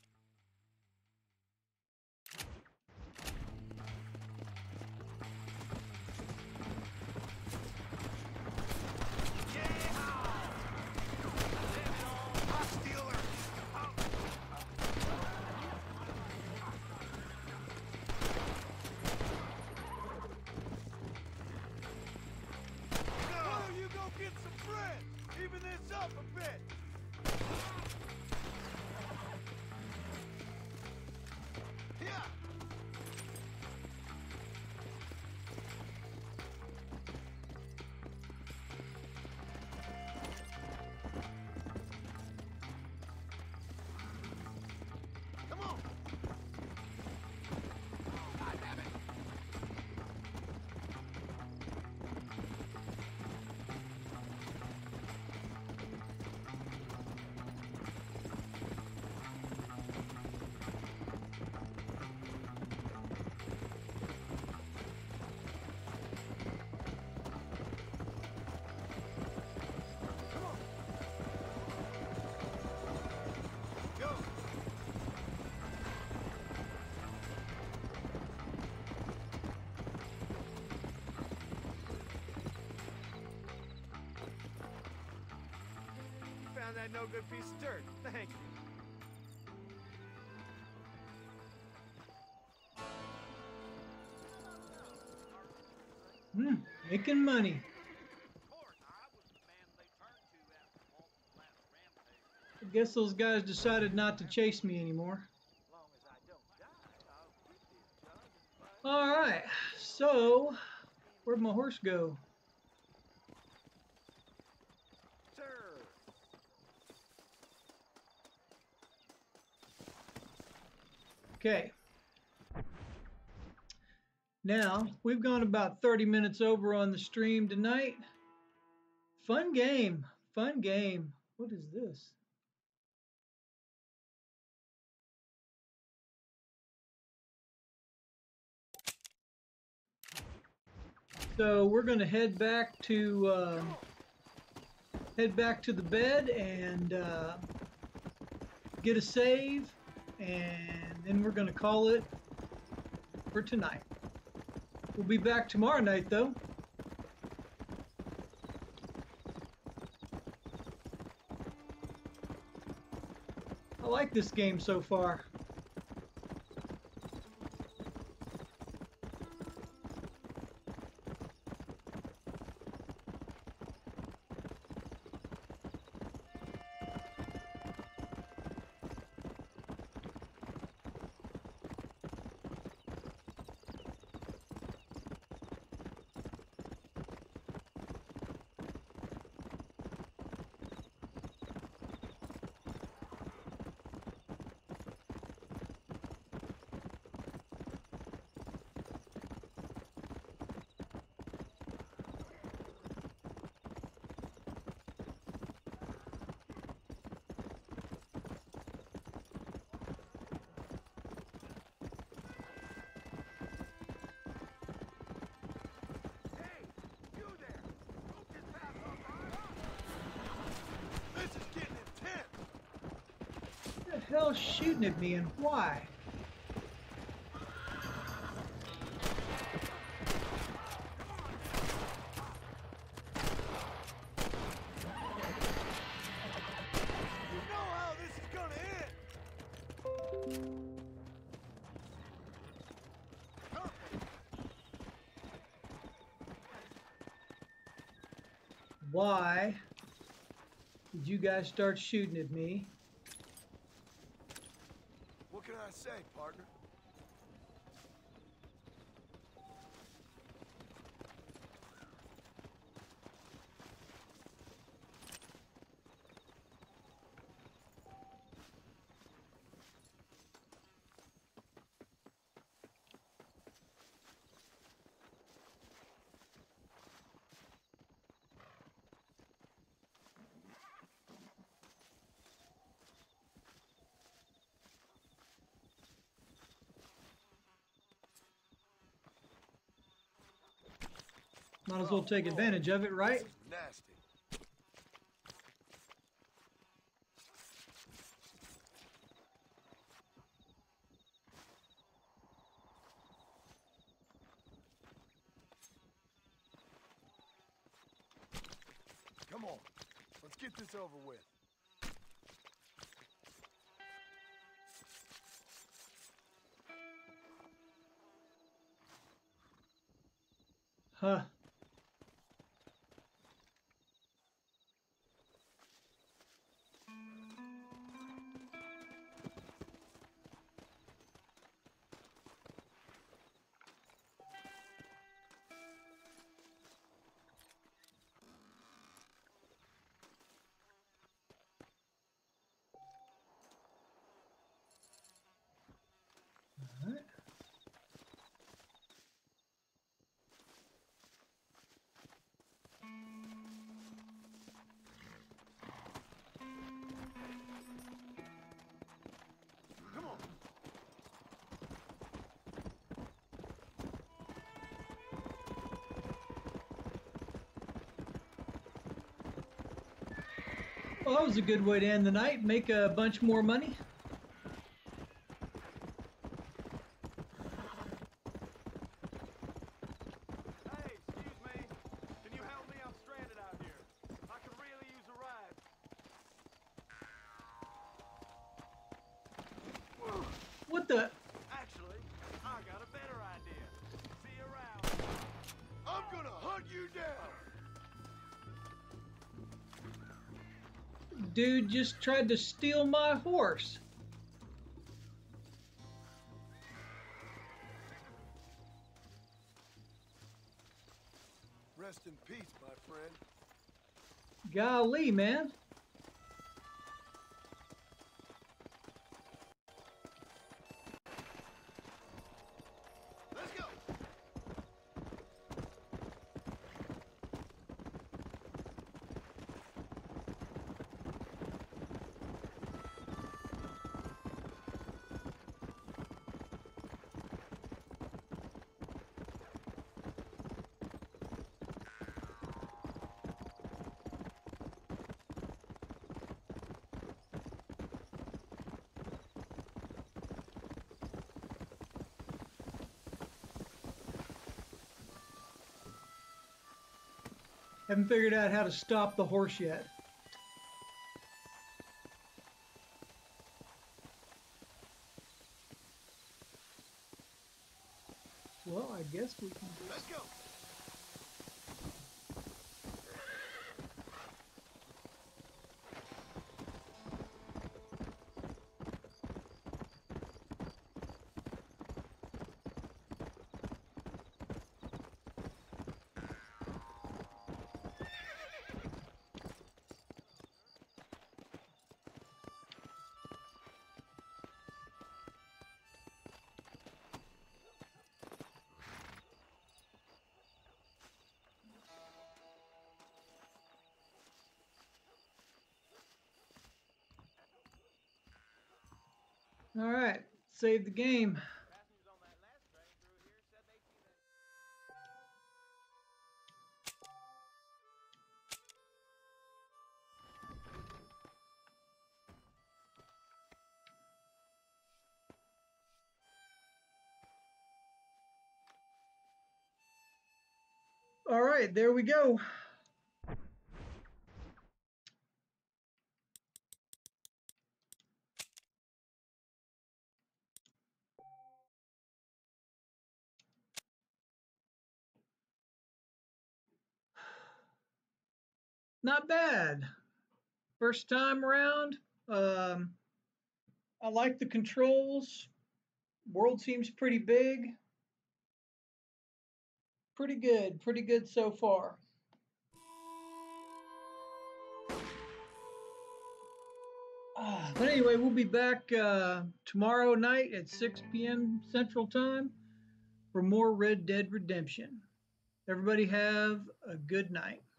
That no good piece of dirt. Thank you. Making money. I guess those guys decided not to chase me anymore. All right, so where'd my horse go? Okay. Now, we've gone about 30 minutes over on the stream tonight. Fun game. Fun game. What is this? So we're going to head back to the bed and get a save. And then we're going to call it for tonight. We'll be back tomorrow night, though. I like this game so far. Who the hell's shooting at me and why? Why did you guys start shooting at me? What can I say, partner? Might as well take advantage of it, right? Nasty. Come on. Let's get this over with. Huh. All right. Come on. Well, that was a good way to end the night. Make a bunch more money. Hey, excuse me. Can you help me? I'm stranded out here. I could really use a ride. What the? Actually, I got a better idea. See you around. I'm gonna hunt you down. Dude just tried to steal my horse. Rest in peace, my friend. Golly, man. Let's go. Haven't figured out how to stop the horse yet. Well, I guess we can do it. Let's go. All right, save the game. All right, there we go. Not bad. First time around. I like the controls. World seems pretty big. Pretty good so far. But anyway, we'll be back tomorrow night at 6 p.m. Central Time for more Red Dead Redemption. Everybody have a good night.